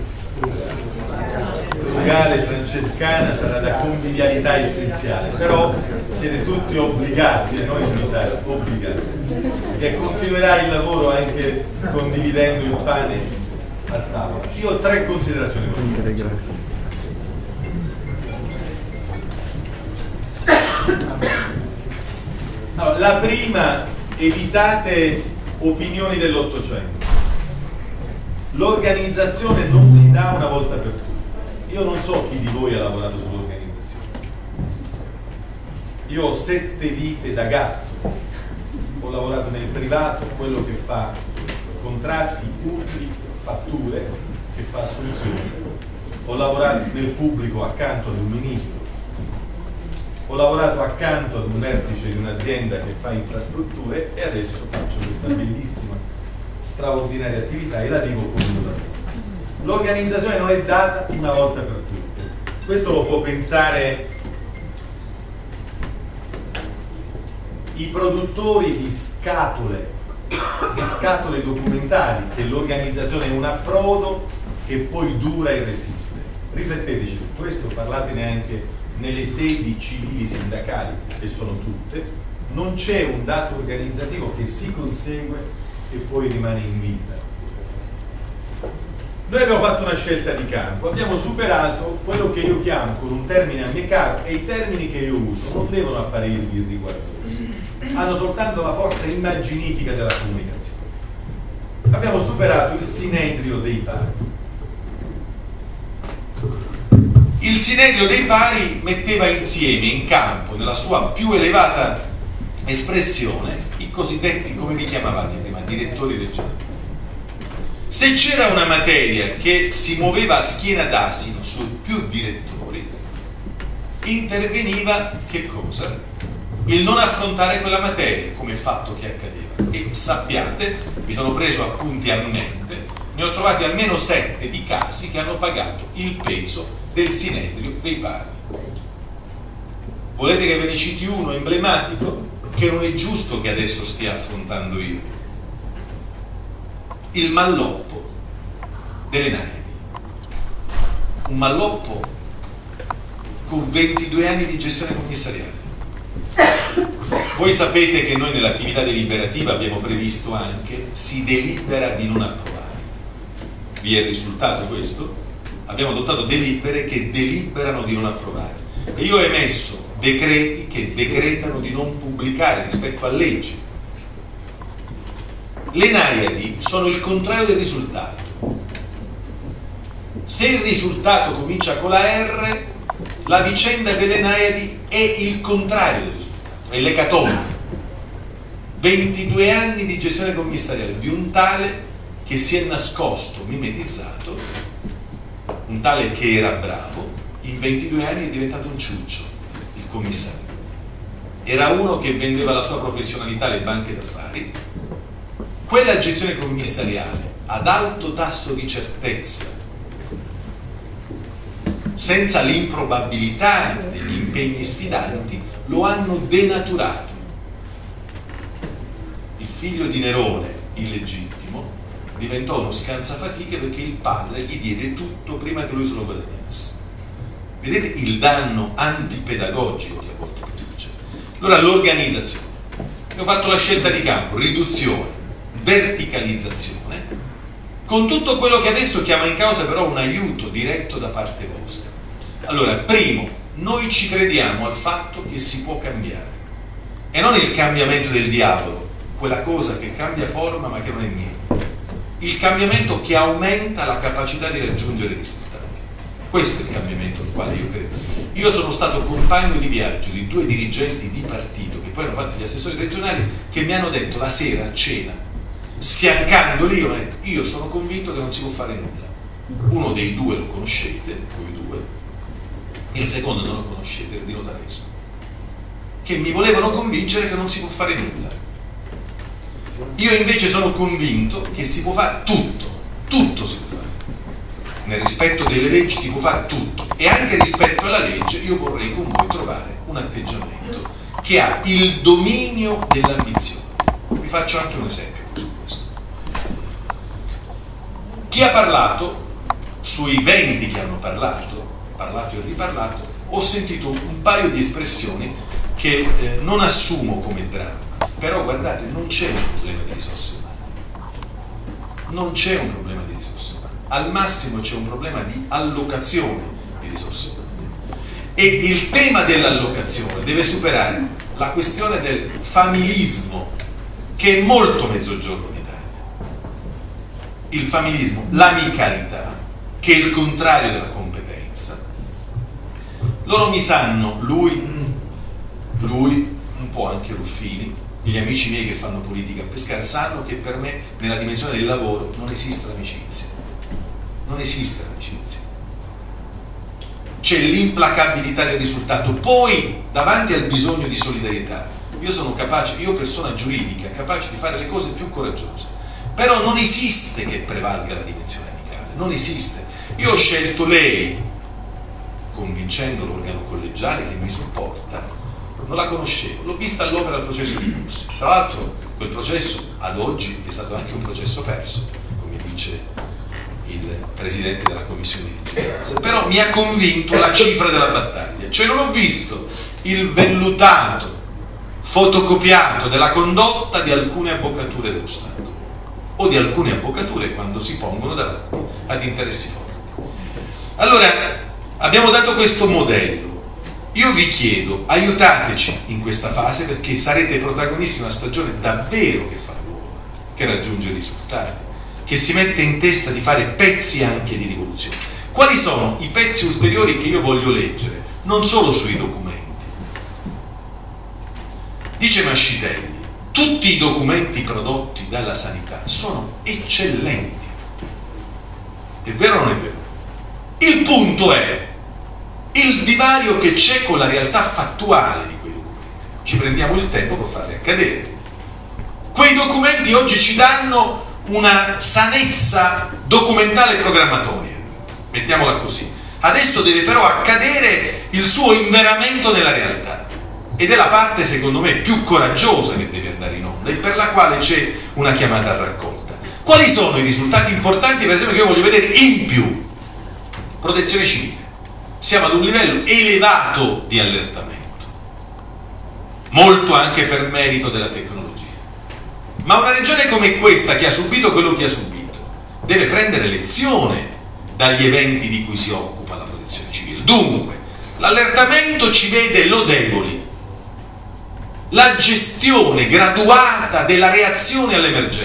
frugale, francescana, sarà da convivialità essenziale, però siete tutti obbligati, e non invitati, obbligati, perché continuerà il lavoro anche condividendo il pane a tavola. Io ho tre considerazioni. Allora, la prima, evitate opinioni dell'Ottocento. L'organizzazione non si dà una volta per tutte. Io non so chi di voi ha lavorato sull'organizzazione. Io ho sette vite da gatto, ho lavorato nel privato, quello che fa contratti, utili, fatture, che fa assunzioni, ho lavorato nel pubblico accanto ad un ministro, ho lavorato accanto ad un vertice di un'azienda che fa infrastrutture e adesso faccio questa bellissima, straordinaria attività e la vivo come un lavoro. L'organizzazione non è data una volta per tutte. Questo lo può pensare i produttori di scatole, di scatole documentali, che l'organizzazione è un approdo che poi dura e resiste. Rifletteteci su questo, parlatene anche nelle sedi civili sindacali, e sono tutte. Non c'è un dato organizzativo che si consegue e poi rimane in vita. Noi abbiamo fatto una scelta di campo, abbiamo superato quello che io chiamo con un termine a me caro, e i termini che io uso non devono apparirvi irriguardosi, hanno soltanto la forza immaginifica della comunicazione. Abbiamo superato il sinedrio dei pari. Il sinedrio dei pari metteva insieme in campo, nella sua più elevata espressione, i cosiddetti, come vi chiamavate prima, direttori regionali. Se c'era una materia che si muoveva a schiena d'asino su più direttori, interveniva che cosa? Il non affrontare quella materia, come fatto che accadeva. E sappiate, mi sono preso appunti a mente, ne ho trovati almeno sette di casi che hanno pagato il peso del sinedrio dei pari. Volete che ve ne citi uno emblematico che non è giusto che adesso stia affrontando io? Il malloppo delle Naidi. Un malloppo con ventidue anni di gestione commissariale. Voi sapete che noi nell'attività deliberativa abbiamo previsto anche si delibera di non approvare. Vi è risultato questo? Abbiamo adottato delibere che deliberano di non approvare. E io ho emesso decreti che decretano di non pubblicare rispetto a leggi. Le Naiadi sono il contrario del risultato. Se il risultato comincia con la R, la vicenda delle Naiadi è il contrario del risultato, è l'ecatombe. ventidue anni di gestione commissariale di un tale che si è nascosto, mimetizzato, un tale che era bravo, in ventidue anni è diventato un ciuccio, il commissario. Era uno che vendeva la sua professionalità alle banche d'affari. Quella gestione commissariale ad alto tasso di certezza, senza l'improbabilità degli impegni sfidanti, lo hanno denaturato. Il figlio di Nerone, illegittimo, diventò uno scansafatiche perché il padre gli diede tutto prima che lui se lo guadagnasse. Vedete il danno antipedagogico che a volte produce. Allora l'organizzazione. Io ho fatto la scelta di campo, riduzione, verticalizzazione, con tutto quello che adesso chiama in causa però un aiuto diretto da parte vostra. Allora, primo, noi ci crediamo al fatto che si può cambiare, e non il cambiamento del diavolo, quella cosa che cambia forma ma che non è niente, il cambiamento che aumenta la capacità di raggiungere i risultati. Questo è il cambiamento al quale io credo. Io sono stato compagno di viaggio di due dirigenti di partito che poi hanno fatto gli assessori regionali, che mi hanno detto la sera a cena, sfiancandoli, io, io sono convinto che non si può fare nulla. Uno dei due lo conoscete, voi due, il secondo non lo conoscete, era di notaresimo, che mi volevano convincere che non si può fare nulla. Io invece sono convinto che si può fare tutto, tutto si può fare. Nel rispetto delle leggi si può fare tutto, e anche rispetto alla legge io vorrei con voi trovare un atteggiamento che ha il dominio dell'ambizione. Vi faccio anche un esempio su questo. Chi ha parlato, sui venti che hanno parlato, parlato e riparlato, ho sentito un paio di espressioni che eh, non assumo come dramma, però guardate, non c'è un problema di risorse umane, non c'è un problema di risorse umane, al massimo c'è un problema di allocazione di risorse umane, e il tema dell'allocazione deve superare la questione del familismo, che è molto mezzogiorno d'Italia, il familismo, l'amicalità, che è il contrario della competenza. Loro mi sanno, lui, lui, un po' anche Ruffini, gli amici miei che fanno politica a Pescara, sanno che per me nella dimensione del lavoro non esiste l'amicizia, non esiste l'amicizia, c'è l'implacabilità del risultato. Poi davanti al bisogno di solidarietà io sono capace, io persona giuridica, capace di fare le cose più coraggiose, però non esiste che prevalga la dimensione amicale, non esiste. Io ho scelto lei convincendo l'organo collegiale che mi supporta, non la conoscevo, l'ho vista all'opera al processo di Bussi. Tra l'altro quel processo ad oggi è stato anche un processo perso, come dice il presidente della commissione di vigilanza, però mi ha convinto la cifra della battaglia, cioè non ho visto il vellutato fotocopiato della condotta di alcune avvocature dello Stato o di alcune avvocature quando si pongono davanti ad interessi forti. Allora abbiamo dato questo modello. Io vi chiedo, aiutateci in questa fase, perché sarete protagonisti di una stagione davvero che fa l'uomo, che raggiunge risultati, che si mette in testa di fare pezzi anche di rivoluzione. Quali sono i pezzi ulteriori che io voglio leggere? Non solo sui documenti. Dice Mascitelli, tutti i documenti prodotti dalla sanità sono eccellenti. È vero o non è vero? Il punto è il divario che c'è con la realtà fattuale di quei documenti. Ci prendiamo il tempo per farli accadere. Quei documenti oggi ci danno una sanezza documentale e programmatoria, mettiamola così. Adesso deve però accadere il suo inveramento nella realtà, ed è la parte secondo me più coraggiosa che deve andare in onda e per la quale c'è una chiamata a raccolta. Quali sono i risultati importanti, per esempio, che io voglio vedere in più? Protezione civile. Siamo ad un livello elevato di allertamento, molto anche per merito della tecnologia, ma una regione come questa, che ha subito quello che ha subito, deve prendere lezione dagli eventi di cui si occupa la protezione civile. Dunque l'allertamento ci vede lodevoli, la gestione graduata della reazione alle emergenze,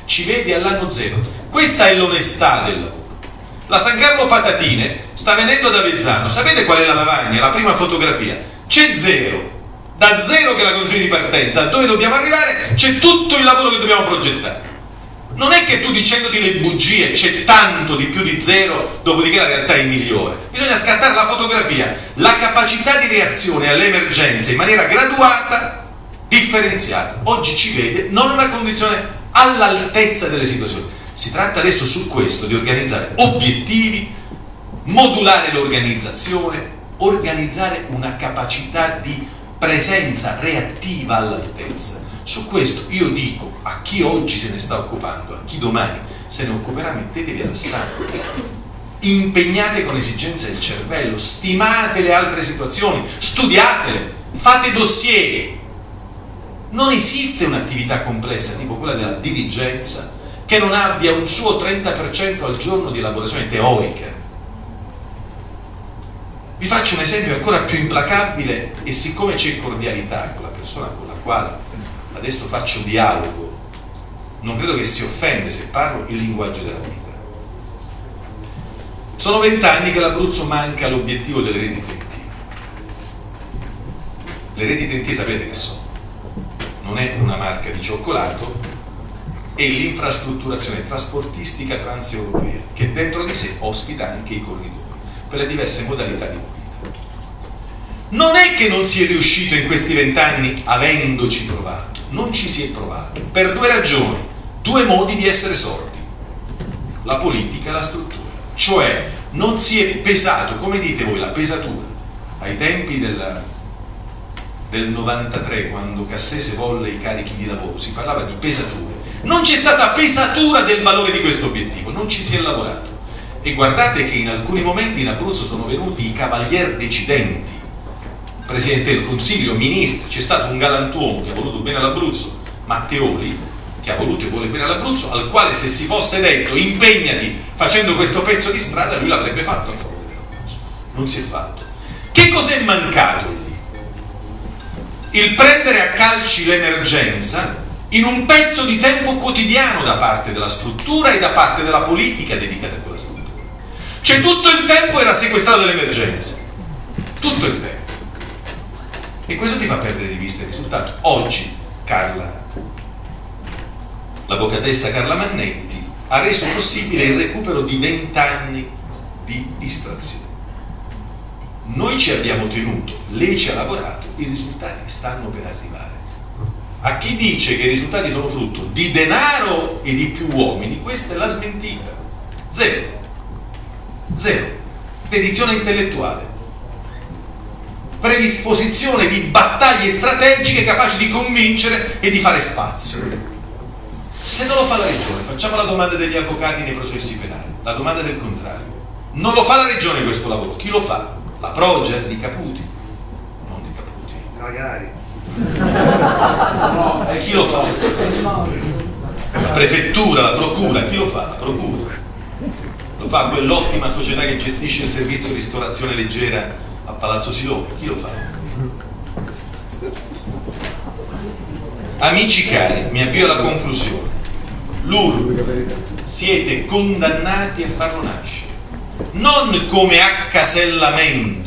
ci vede all'anno zero. Questa è l'onestà del lavoro. La San Carlo Patatine sta venendo da Avezzano, sapete qual è la lavagna, la prima fotografia? C'è zero, da zero che è la condizione di partenza, a dove dobbiamo arrivare c'è tutto il lavoro che dobbiamo progettare. Non è che tu dicendoti le bugie c'è tanto di più di zero, dopodiché la realtà è migliore. Bisogna scattare la fotografia, la capacità di reazione alle emergenze in maniera graduata, differenziata. Oggi ci vede non una condizione all'altezza delle situazioni. Si tratta adesso su questo di organizzare obiettivi, modulare l'organizzazione, organizzare una capacità di presenza reattiva all'altezza. Su questo io dico a chi oggi se ne sta occupando, a chi domani se ne occuperà, mettetevi alla stampa, impegnate con esigenza del cervello, stimate le altre situazioni, studiatele, fate dossier. Non esiste un'attività complessa tipo quella della dirigenza che non abbia un suo trenta per cento al giorno di elaborazione teorica. Vi faccio un esempio ancora più implacabile, e siccome c'è cordialità con la persona con la quale adesso faccio dialogo, non credo che si offende se parlo il linguaggio della vita. Sono vent'anni che l'Abruzzo manca l'obiettivo delle reti T N T. Le reti T N T sapete che sono? Non è una marca di cioccolato, è l'infrastrutturazione trasportistica transeuropea che dentro di sé ospita anche i corridoi per le diverse modalità di mobilità. Non è che non si è riuscito in questi vent'anni avendoci provato, non ci si è provato per due ragioni, due modi di essere sordi: la politica e la struttura. Cioè non si è pesato, come dite voi, la pesatura ai tempi della, del novantatré, quando Cassese volle i carichi di lavoro, si parlava di pesature. Non c'è stata pesatura del valore di questo obiettivo, non ci si è lavorato. E guardate che in alcuni momenti in Abruzzo sono venuti i cavalier decidenti, Presidente del Consiglio, ministri. C'è stato un galantuomo che ha voluto bene all'Abruzzo, Matteoli, che ha voluto e vuole bene all'Abruzzo, al quale se si fosse detto impegnati facendo questo pezzo di strada, lui l'avrebbe fatto a favore dell'Abruzzo. Non si è fatto. Che cos'è mancato lì? Il prendere a calci l'emergenza in un pezzo di tempo quotidiano da parte della struttura e da parte della politica dedicata a quella struttura. Cioè tutto il tempo era sequestrato dall'emergenza, tutto il tempo, e questo ti fa perdere di vista il risultato. Oggi Carla, l'avvocatessa Carla Mannetti, ha reso possibile il recupero di vent'anni di distrazione. Noi ci abbiamo tenuto, lei ci ha lavorato, i risultati stanno per arrivare. A chi dice che i risultati sono frutto di denaro e di più uomini, questa è la smentita. Zero. Zero. Dedizione intellettuale. Predisposizione di battaglie strategiche capaci di convincere e di fare spazio. Se non lo fa la Regione, facciamo la domanda degli avvocati nei processi penali, la domanda del contrario. Non lo fa la Regione questo lavoro, chi lo fa? La Proger di Caputi? Non di Caputi. Magari. Chi lo fa? La prefettura, la procura, chi lo fa? La procura. Lo fa quell'ottima società che gestisce il servizio di ristorazione leggera a Palazzo Silone, chi lo fa? Amici cari, mi avvio alla conclusione. L'U R B siete condannati a farlo nascere, non come accasellamento.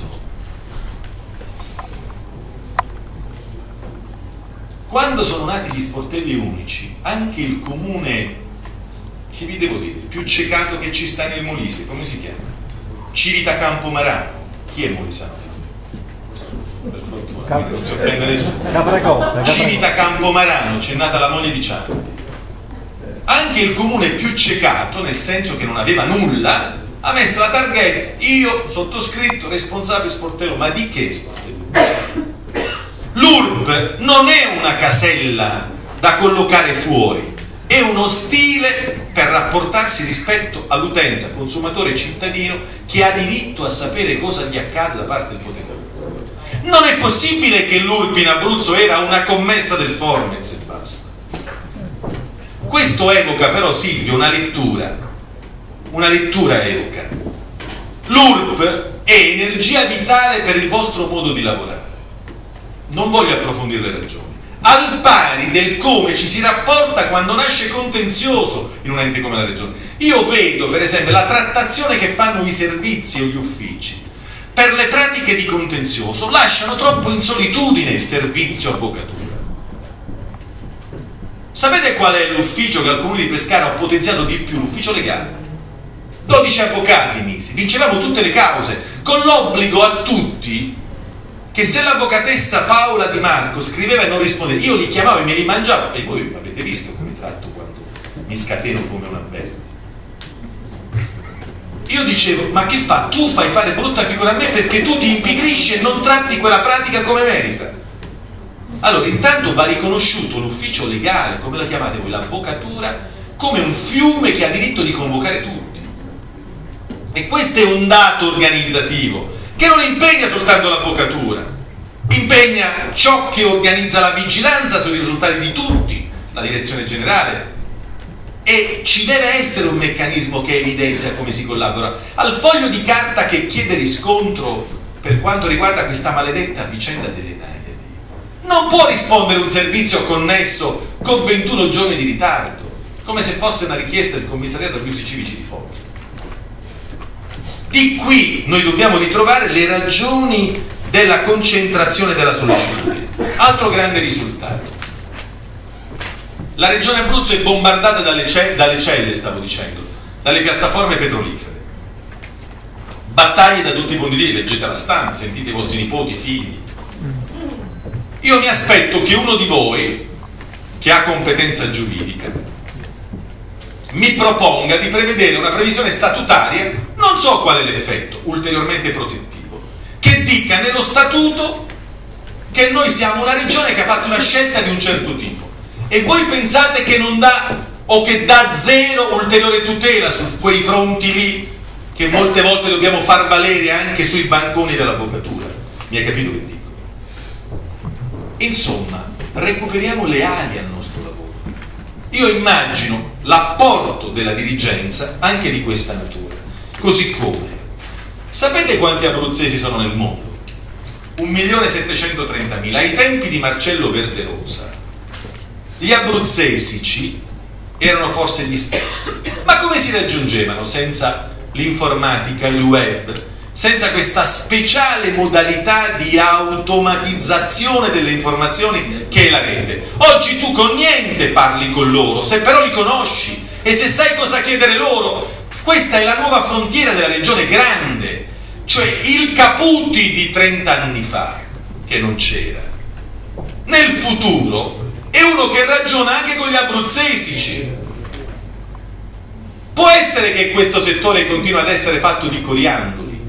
Quando sono nati gli sportelli unici, anche il comune, che vi devo dire, il più cecato che ci sta nel Molise, come si chiama? Civita Campomarano. Chi è molisano? Per fortuna, non si offende nessuno. Civita Campomarano, c'è nata la moglie di Ciampi. Anche il comune più cecato, nel senso che non aveva nulla, ha messo la targhetta: io, sottoscritto, responsabile sportello. Ma di che sportello? L'U R B non è una casella da collocare fuori, è uno stile per rapportarsi rispetto all'utenza, consumatore e cittadino, che ha diritto a sapere cosa gli accade da parte del potere pubblico. Non è possibile che l'U R B in Abruzzo era una commessa del Formez e basta. Questo evoca però, Silvio, una lettura. Una lettura evoca. L'U R B è energia vitale per il vostro modo di lavorare. Non voglio approfondire le ragioni. al pari del come ci si rapporta quando nasce contenzioso in un ente come la regione. Io vedo per esempio la trattazione che fanno i servizi o gli uffici per le pratiche di contenzioso, lasciano troppo in solitudine il servizio avvocatura. Sapete qual è l'ufficio che al comune di Pescara ho potenziato di più? L'ufficio legale. dodici avvocati misi, vincevamo tutte le cause, con l'obbligo a tutti che se l'avvocatessa Paola Di Marco scriveva e non rispondeva, io li chiamavo e me li mangiavo, e voi avete visto come tratto quando mi scateno come una bella. Io dicevo, ma che fa? Tu fai fare brutta figura a me perché tu ti impigrisci e non tratti quella pratica come merita. Allora, intanto va riconosciuto l'ufficio legale, come la chiamate voi, l'avvocatura, come un fiume che ha diritto di convocare tutti. E questo è un dato organizzativo che non impegna soltanto l'avvocatura, impegna ciò che organizza la vigilanza sui risultati di tutti, la direzione generale, e ci deve essere un meccanismo che evidenzia come si collabora. Al foglio di carta che chiede riscontro per quanto riguarda questa maledetta vicenda delle Naiadi non può rispondere un servizio connesso con ventuno giorni di ritardo, come se fosse una richiesta del commissariato agli usi civici di Foggia. Di qui noi dobbiamo ritrovare le ragioni della concentrazione della sollecitudine. Altro grande risultato: la regione Abruzzo è bombardata dalle, ce dalle celle, stavo dicendo, dalle piattaforme petrolifere. Battaglie da tutti i punti di vista, leggete la stampa, sentite i vostri nipoti, figli. Io mi aspetto che uno di voi, che ha competenza giuridica, mi proponga di prevedere una previsione statutaria, non so qual è l'effetto ulteriormente protettivo, che dica nello statuto che noi siamo una regione che ha fatto una scelta di un certo tipo. E voi pensate che non dà o che dà zero ulteriore tutela su quei fronti lì che molte volte dobbiamo far valere anche sui banconi dell'avvocatura? Mi hai capito che dico? Insomma, recuperiamo le ali al nostro lavoro. Io immagino l'apporto della dirigenza anche di questa natura. Così come, sapete quanti abruzzesi sono nel mondo? un milione settecentotrentamila. Ai tempi di Marcello Verderosa gli abruzzesici erano forse gli stessi, ma come si raggiungevano senza l'informatica, il web, senza questa speciale modalità di automatizzazione delle informazioni che è la rete? Oggi tu con niente parli con loro, se però li conosci e se sai cosa chiedere loro. Questa è la nuova frontiera della regione grande, cioè il Caputi di trenta anni fa, che non c'era, nel futuro è uno che ragiona anche con gli abruzzesici. Può essere che questo settore continua ad essere fatto di coriandoli,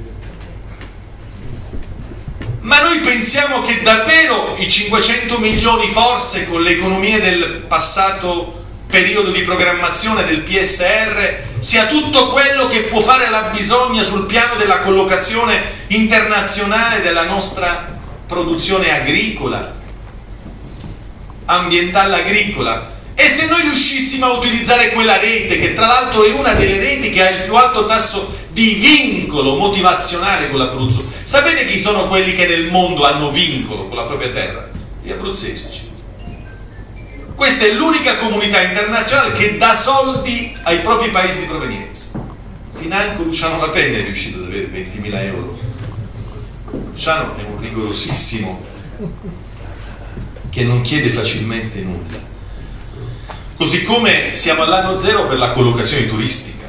ma noi pensiamo che davvero i cinquecento milioni, forse con le economie del passato periodo di programmazione del P S R, sia tutto quello che può fare la bisogna sul piano della collocazione internazionale della nostra produzione agricola, ambientale agricola? E se noi riuscissimo a utilizzare quella rete, che tra l'altro è una delle reti che ha il più alto tasso di vincolo motivazionale con l'Abruzzo? Sapete chi sono quelli che nel mondo hanno vincolo con la propria terra? Gli abruzzesi. Questa è l'unica comunità internazionale che dà soldi ai propri paesi di provenienza. Financo Luciano La Penna è riuscito ad avere ventimila euro. Luciano è un rigorosissimo che non chiede facilmente nulla. Così come siamo all'anno zero per la collocazione turistica.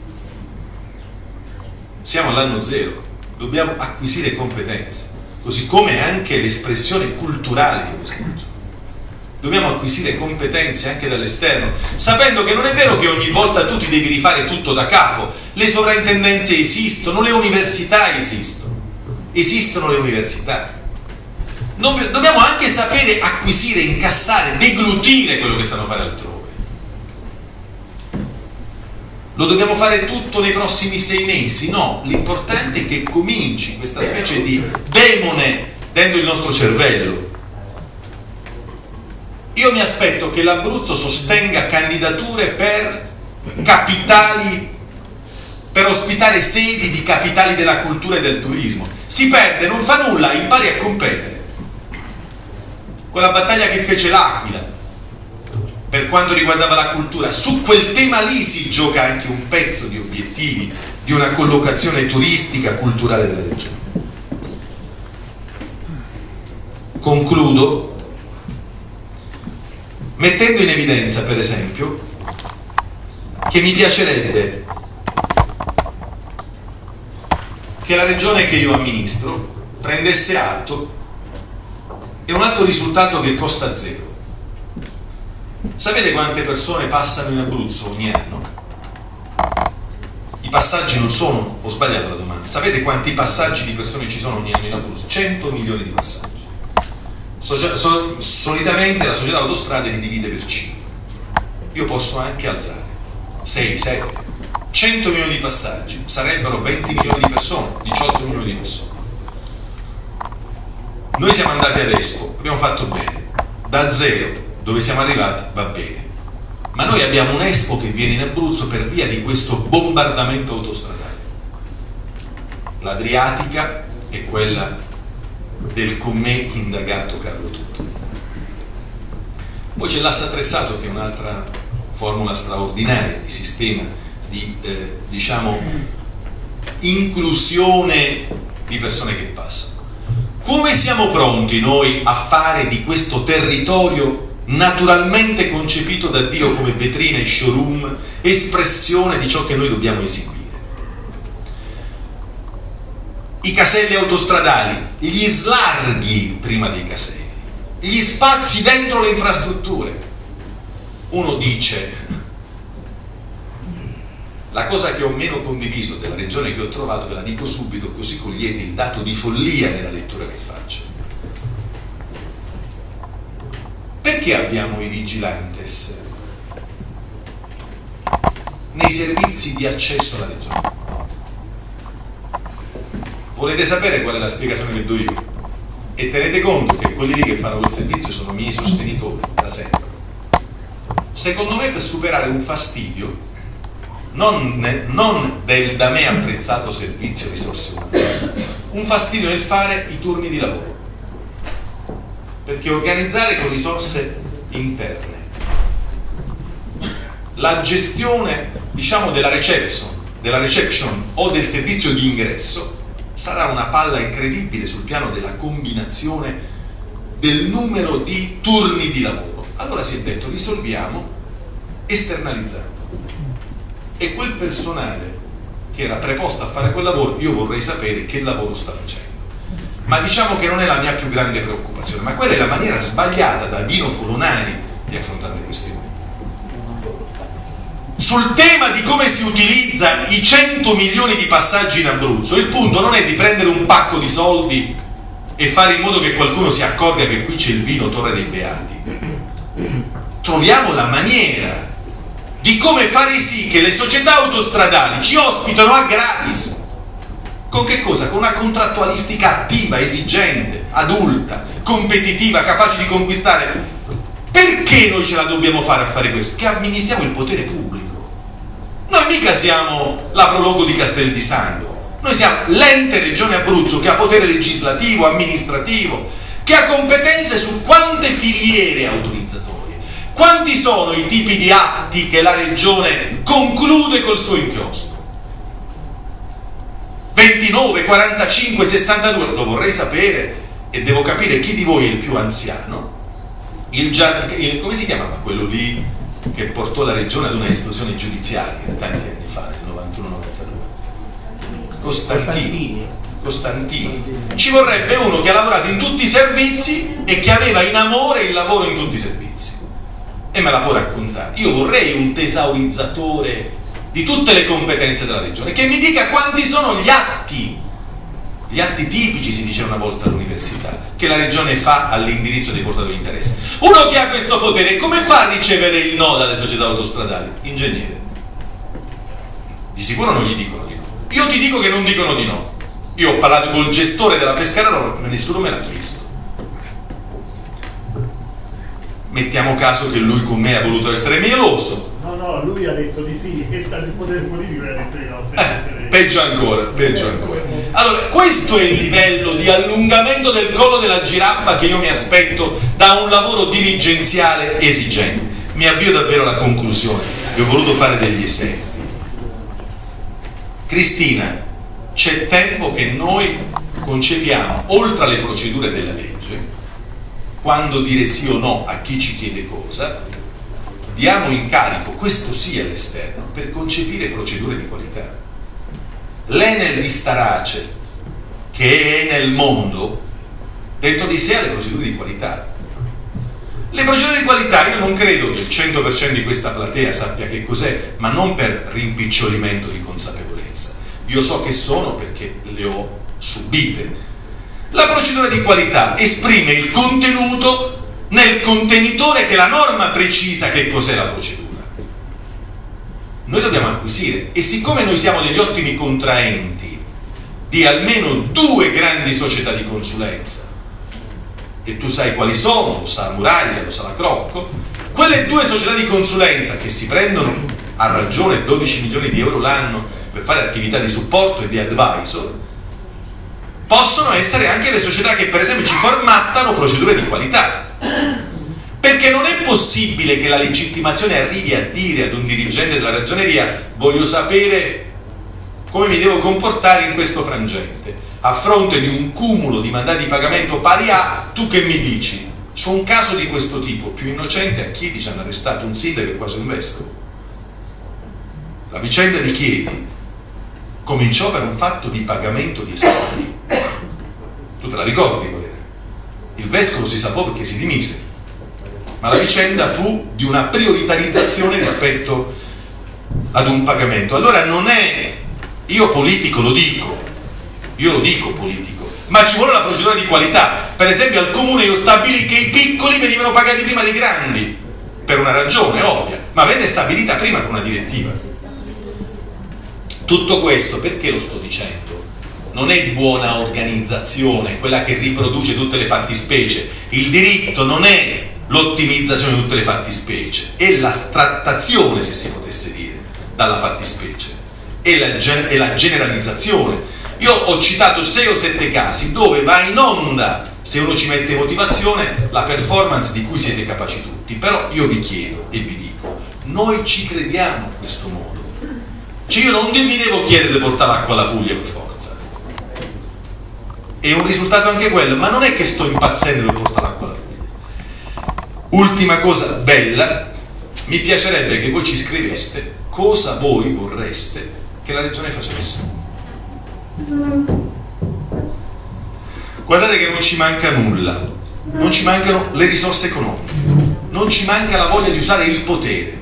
Siamo all'anno zero, dobbiamo acquisire competenze, così come anche l'espressione culturale di questa regione. Dobbiamo acquisire competenze anche dall'esterno, sapendo che non è vero che ogni volta tu ti devi rifare tutto da capo. Le sovrintendenze esistono, le università esistono, esistono le università. Dobbiamo anche sapere acquisire, incassare, deglutire quello che stanno a fare altrove. Lo dobbiamo fare tutto nei prossimi sei mesi? No, l'importante è che cominci questa specie di demone dentro il nostro cervello. Io mi aspetto che l'Abruzzo sostenga candidature per capitali, per ospitare sedi di capitali della cultura e del turismo. Si perde, non fa nulla, impari a competere. quella battaglia che fece l'Aquila per quanto riguardava la cultura. Su quel tema lì si gioca anche un pezzo di obiettivi di una collocazione turistica culturale della regione. Concludo mettendo in evidenza, per esempio, che mi piacerebbe che la regione che io amministro prendesse atto, è un altro risultato che costa zero. Sapete quante persone passano in Abruzzo ogni anno? I passaggi non sono, ho sbagliato la domanda, sapete quanti passaggi di persone ci sono ogni anno in Abruzzo? cento milioni di passaggi. Socia- so- solitamente la società autostrade li divide per cinque. Io posso anche alzare sei, sette, cento milioni di passaggi, sarebbero venti milioni di persone, diciotto milioni di persone. Noi siamo andati ad Expo, abbiamo fatto bene, da zero dove siamo arrivati va bene, ma noi abbiamo un Expo che viene in Abruzzo per via di questo bombardamento autostradale. L'Adriatica è quella del con me indagato Carlo Tutto. Poi c'è l'asse attrezzato, che è un'altra formula straordinaria di sistema di eh, diciamo inclusione di persone che passano. Come siamo pronti noi a fare di questo territorio naturalmente concepito da Dio come vetrina e showroom espressione di ciò che noi dobbiamo eseguire? I caselli autostradali, gli slarghi prima dei caselli, gli spazi dentro le infrastrutture. Uno dice: la cosa che ho meno condiviso della regione che ho trovato, ve la dico subito così cogliete il dato di follia nella lettura che faccio. Perché abbiamo i vigilantes nei servizi di accesso alla regione? Volete sapere qual è la spiegazione che do io? E tenete conto che quelli lì che fanno quel servizio sono miei sostenitori da sempre. Secondo me, per superare un fastidio non, non del da me apprezzato servizio risorse umane, un fastidio nel fare i turni di lavoro, perché organizzare con risorse interne la gestione, diciamo, della reception, della reception o del servizio di ingresso sarà una palla incredibile sul piano della combinazione del numero di turni di lavoro. Allora si è detto: risolviamo esternalizzando, e quel personale che era preposto a fare quel lavoro, io vorrei sapere che lavoro sta facendo. Ma diciamo che non è la mia più grande preoccupazione, ma quella è la maniera sbagliata da Dino Folonari di affrontare le questioni. Sul tema di come si utilizza i cento milioni di passaggi in Abruzzo, il punto non è di prendere un pacco di soldi e fare in modo che qualcuno si accorga che qui c'è il vino Torre dei Beati. Troviamo la maniera di come fare sì che le società autostradali ci ospitano a gratis. Con che cosa? Con una contrattualistica attiva, esigente, adulta, competitiva, capace di conquistare. Perché noi ce la dobbiamo fare a fare questo? Che amministriamo il potere pubblico. Noi mica siamo la Prologo di Castel di Sangro, noi siamo l'ente Regione Abruzzo che ha potere legislativo, amministrativo, che ha competenze su quante filiere autorizzatori, quanti sono i tipi di atti che la Regione conclude col suo inchiostro. ventinove, quarantacinque, sessantadue, lo vorrei sapere, e devo capire chi di voi è il più anziano. Il, il, come si chiamava quello lì che portò la regione ad una esplosione giudiziaria tanti anni fa, nel novantuno novantadue? Costantini. Costantini. Ci vorrebbe uno che ha lavorato in tutti i servizi e che aveva in amore il lavoro in tutti i servizi, e me la può raccontare. Io vorrei un tesaurizzatore di tutte le competenze della regione che mi dica quanti sono gli atti, gli atti tipici, si diceva una volta all'università, che la regione fa all'indirizzo dei portatori di interesse. Uno che ha questo potere, come fa a ricevere il no dalle società autostradali? Ingegnere. Di sicuro non gli dicono di no. Io ti dico che non dicono di no. Io ho parlato col gestore della Pescara, ma nessuno me l'ha chiesto. Mettiamo caso che lui con me ha voluto essere mieloso. No, no, lui ha detto di sì, che sta nel potere politico e ha detto di no. Eh, peggio ancora, peggio ancora. Allora, questo è il livello di allungamento del collo della giraffa che io mi aspetto da un lavoro dirigenziale esigente. Mi avvio davvero alla conclusione, vi ho voluto fare degli esempi. Cristina, c'è tempo che noi concepiamo, oltre alle procedure della legge, quando dire sì o no a chi ci chiede cosa, diamo incarico, questo sì all'esterno, per concepire procedure di qualità. L'Enel di Starace, che è nel mondo, dentro di sé ha le procedure di qualità. Le procedure di qualità, io non credo che il cento per cento di questa platea sappia che cos'è, ma non per rimpicciolimento di consapevolezza. Io so che sono perché le ho subite. La procedura di qualità esprime il contenuto nel contenitore che la norma precisa che cos'è la procedura. Noi dobbiamo acquisire, e siccome noi siamo degli ottimi contraenti di almeno due grandi società di consulenza, e tu sai quali sono, lo sa Muraglia, lo sa la Crocco, quelle due società di consulenza che si prendono a ragione dodici milioni di euro l'anno per fare attività di supporto e di advisor, possono essere anche le società che per esempio ci formattano procedure di qualità. Perché non è possibile che la legittimazione arrivi a dire ad un dirigente della ragioneria: voglio sapere come mi devo comportare in questo frangente, a fronte di un cumulo di mandati di pagamento pari a, tu che mi dici? Su un caso di questo tipo, più innocente a Chieti ci hanno arrestato un sindaco e quasi un vescovo. La vicenda di Chieti cominciò per un fatto di pagamento di estorni. Tu te la ricordi qual era? Il vescovo si salvò perché si dimise, ma la vicenda fu di una prioritarizzazione rispetto ad un pagamento. Allora non è, io politico lo dico, io lo dico politico, ma ci vuole la procedura di qualità. Per esempio al comune io stabilì che i piccoli venivano pagati prima dei grandi, per una ragione ovvia, ma venne stabilita prima con una direttiva. Tutto questo perché lo sto dicendo? Non è buona organizzazione quella che riproduce tutte le fattispecie. Il diritto non è l'ottimizzazione di tutte le fattispecie, è la trattazione, se si potesse dire, dalla fattispecie, è la, gen- è la generalizzazione. Io ho citato sei o sette casi dove va in onda, se uno ci mette motivazione, la performance di cui siete capaci tutti. Però io vi chiedo e vi dico, noi ci crediamo in questo modo? Cioè io non vi devo chiedere di portare l'acqua alla Puglia per forza, è un risultato anche quello, ma non è che sto impazzendo per portare l'acqua alla Puglia. Ultima cosa bella, mi piacerebbe che voi ci scriveste cosa voi vorreste che la regione facesse. Guardate che non ci manca nulla, non ci mancano le risorse economiche, non ci manca la voglia di usare il potere.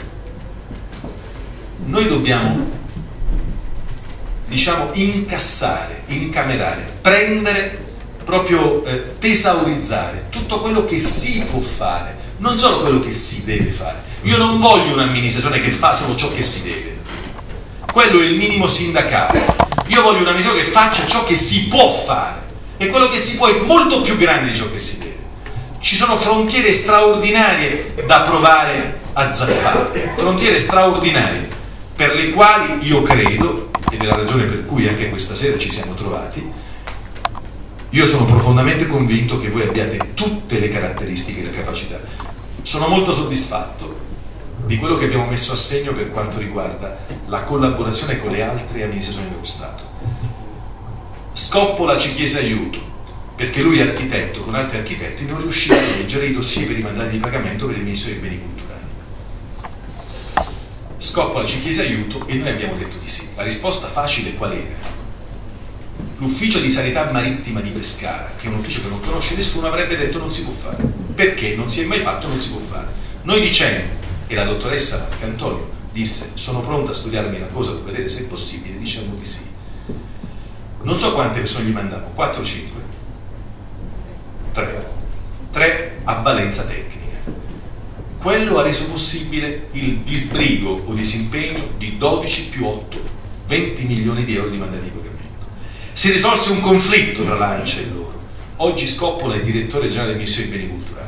Noi dobbiamo, diciamo, incassare, incamerare, prendere, proprio eh, tesaurizzare tutto quello che si può fare, non solo quello che si deve fare. Io non voglio un'amministrazione che fa solo ciò che si deve, quello è il minimo sindacale. Io voglio un'amministrazione che faccia ciò che si può fare, e quello che si può è molto più grande di ciò che si deve. Ci sono frontiere straordinarie da provare a zappare, frontiere straordinarie per le quali io credo, ed è la ragione per cui anche questa sera ci siamo trovati, io sono profondamente convinto che voi abbiate tutte le caratteristiche e le capacità. Sono molto soddisfatto di quello che abbiamo messo a segno per quanto riguarda la collaborazione con le altre amministrazioni dello Stato. Scoppola ci chiese aiuto perché lui, architetto, con altri architetti, non riusciva a leggere i dossier per i mandati di pagamento per il Ministero dei Beni Culturali. Scoppola ci chiese aiuto e noi abbiamo detto di sì. La risposta facile qual era? L'ufficio di sanità marittima di Pescara, che è un ufficio che non conosce nessuno, avrebbe detto non si può fare. Perché? Non si è mai fatto, non si può fare. Noi dicemmo, e la dottoressa Marcantonio disse sono pronta a studiarmi la cosa per vedere se è possibile, diciamo di sì. Non so quante persone gli mandavamo, quattro o cinque? tre. tre a valenza tecnica. Quello ha reso possibile il disbrigo o disimpegno di dodici più otto, venti milioni di euro di mandati di pagamento. Si risolse un conflitto tra l'ANCE e loro. Oggi Scoppola è direttore generale del Ministero dei Beni Culturali.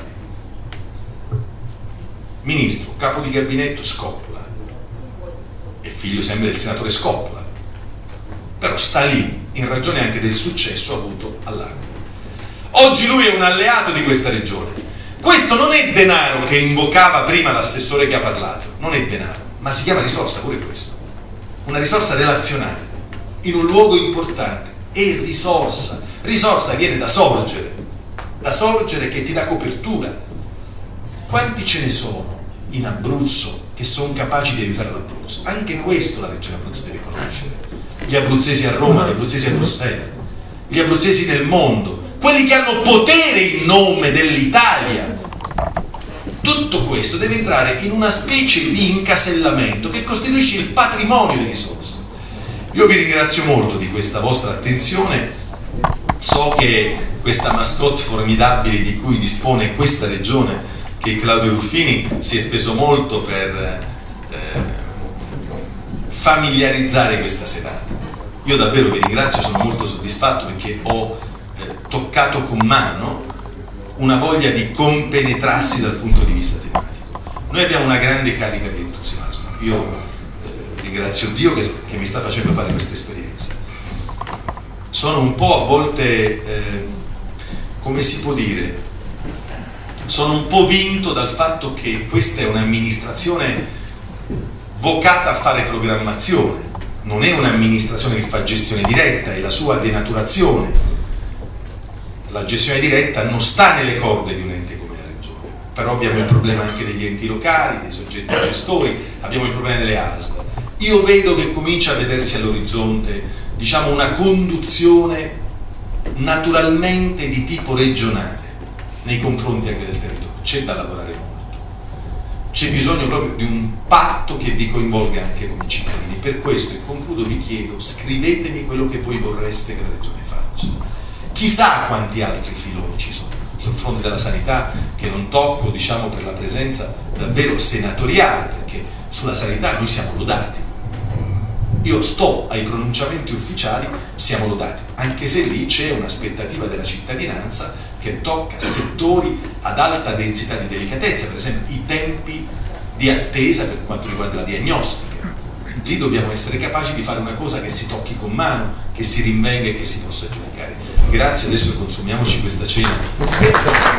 Ministro, capo di gabinetto Scoppola, è figlio sempre del senatore Scoppola, però sta lì in ragione anche del successo avuto all'Aquila. Oggi lui è un alleato di questa regione. Questo non è denaro che invocava prima l'assessore che ha parlato, non è denaro, ma si chiama risorsa pure questo, una risorsa relazionale in un luogo importante, è risorsa, risorsa viene da sorgere, da sorgere che ti dà copertura. Quanti ce ne sono in Abruzzo che sono capaci di aiutare l'Abruzzo? Anche questo la regione Abruzzo deve conoscere. Gli abruzzesi a Roma, gli abruzzesi a Bruxelles, gli abruzzesi nel mondo, quelli che hanno potere in nome dell'Italia. Tutto questo deve entrare in una specie di incasellamento che costituisce il patrimonio di risorse. Io vi ringrazio molto di questa vostra attenzione. So che questa mascotte formidabile di cui dispone questa regione, che Claudio Ruffini si è speso molto per eh, familiarizzare questa serata. Io davvero vi ringrazio, sono molto soddisfatto perché ho eh, toccato con mano una voglia di compenetrarsi dal punto di vista tematico. Noi abbiamo una grande carica di entusiasmo. Io eh, ringrazio Dio che, che mi sta facendo fare questa esperienza. Sono un po' a volte, eh, come si può dire, sono un po' vinto dal fatto che questa è un'amministrazione vocata a fare programmazione, non è un'amministrazione che fa gestione diretta, è la sua denaturazione. La gestione diretta non sta nelle corde di un ente come la regione, però abbiamo il problema anche degli enti locali, dei soggetti gestori, abbiamo il problema delle A S L. Io vedo che comincia a vedersi all'orizzonte, diciamo, una conduzione naturalmente di tipo regionale nei confronti anche del territorio. C'è da lavorare molto, c'è bisogno proprio di un patto che vi coinvolga anche come cittadini. Per questo, e concludo, vi chiedo, scrivetemi quello che voi vorreste che la regione faccia. Chissà quanti altri filoni ci sono sul fronte della sanità che non tocco, diciamo, per la presenza davvero senatoriale, perché sulla sanità noi siamo lodati. Io sto ai pronunciamenti ufficiali, siamo lodati, anche se lì c'è un'aspettativa della cittadinanza che tocca settori ad alta densità di delicatezza, per esempio i tempi di attesa per quanto riguarda la diagnostica. Lì dobbiamo essere capaci di fare una cosa che si tocchi con mano, che si rinvenga e che si possa giudicare. Grazie, adesso consumiamoci questa cena.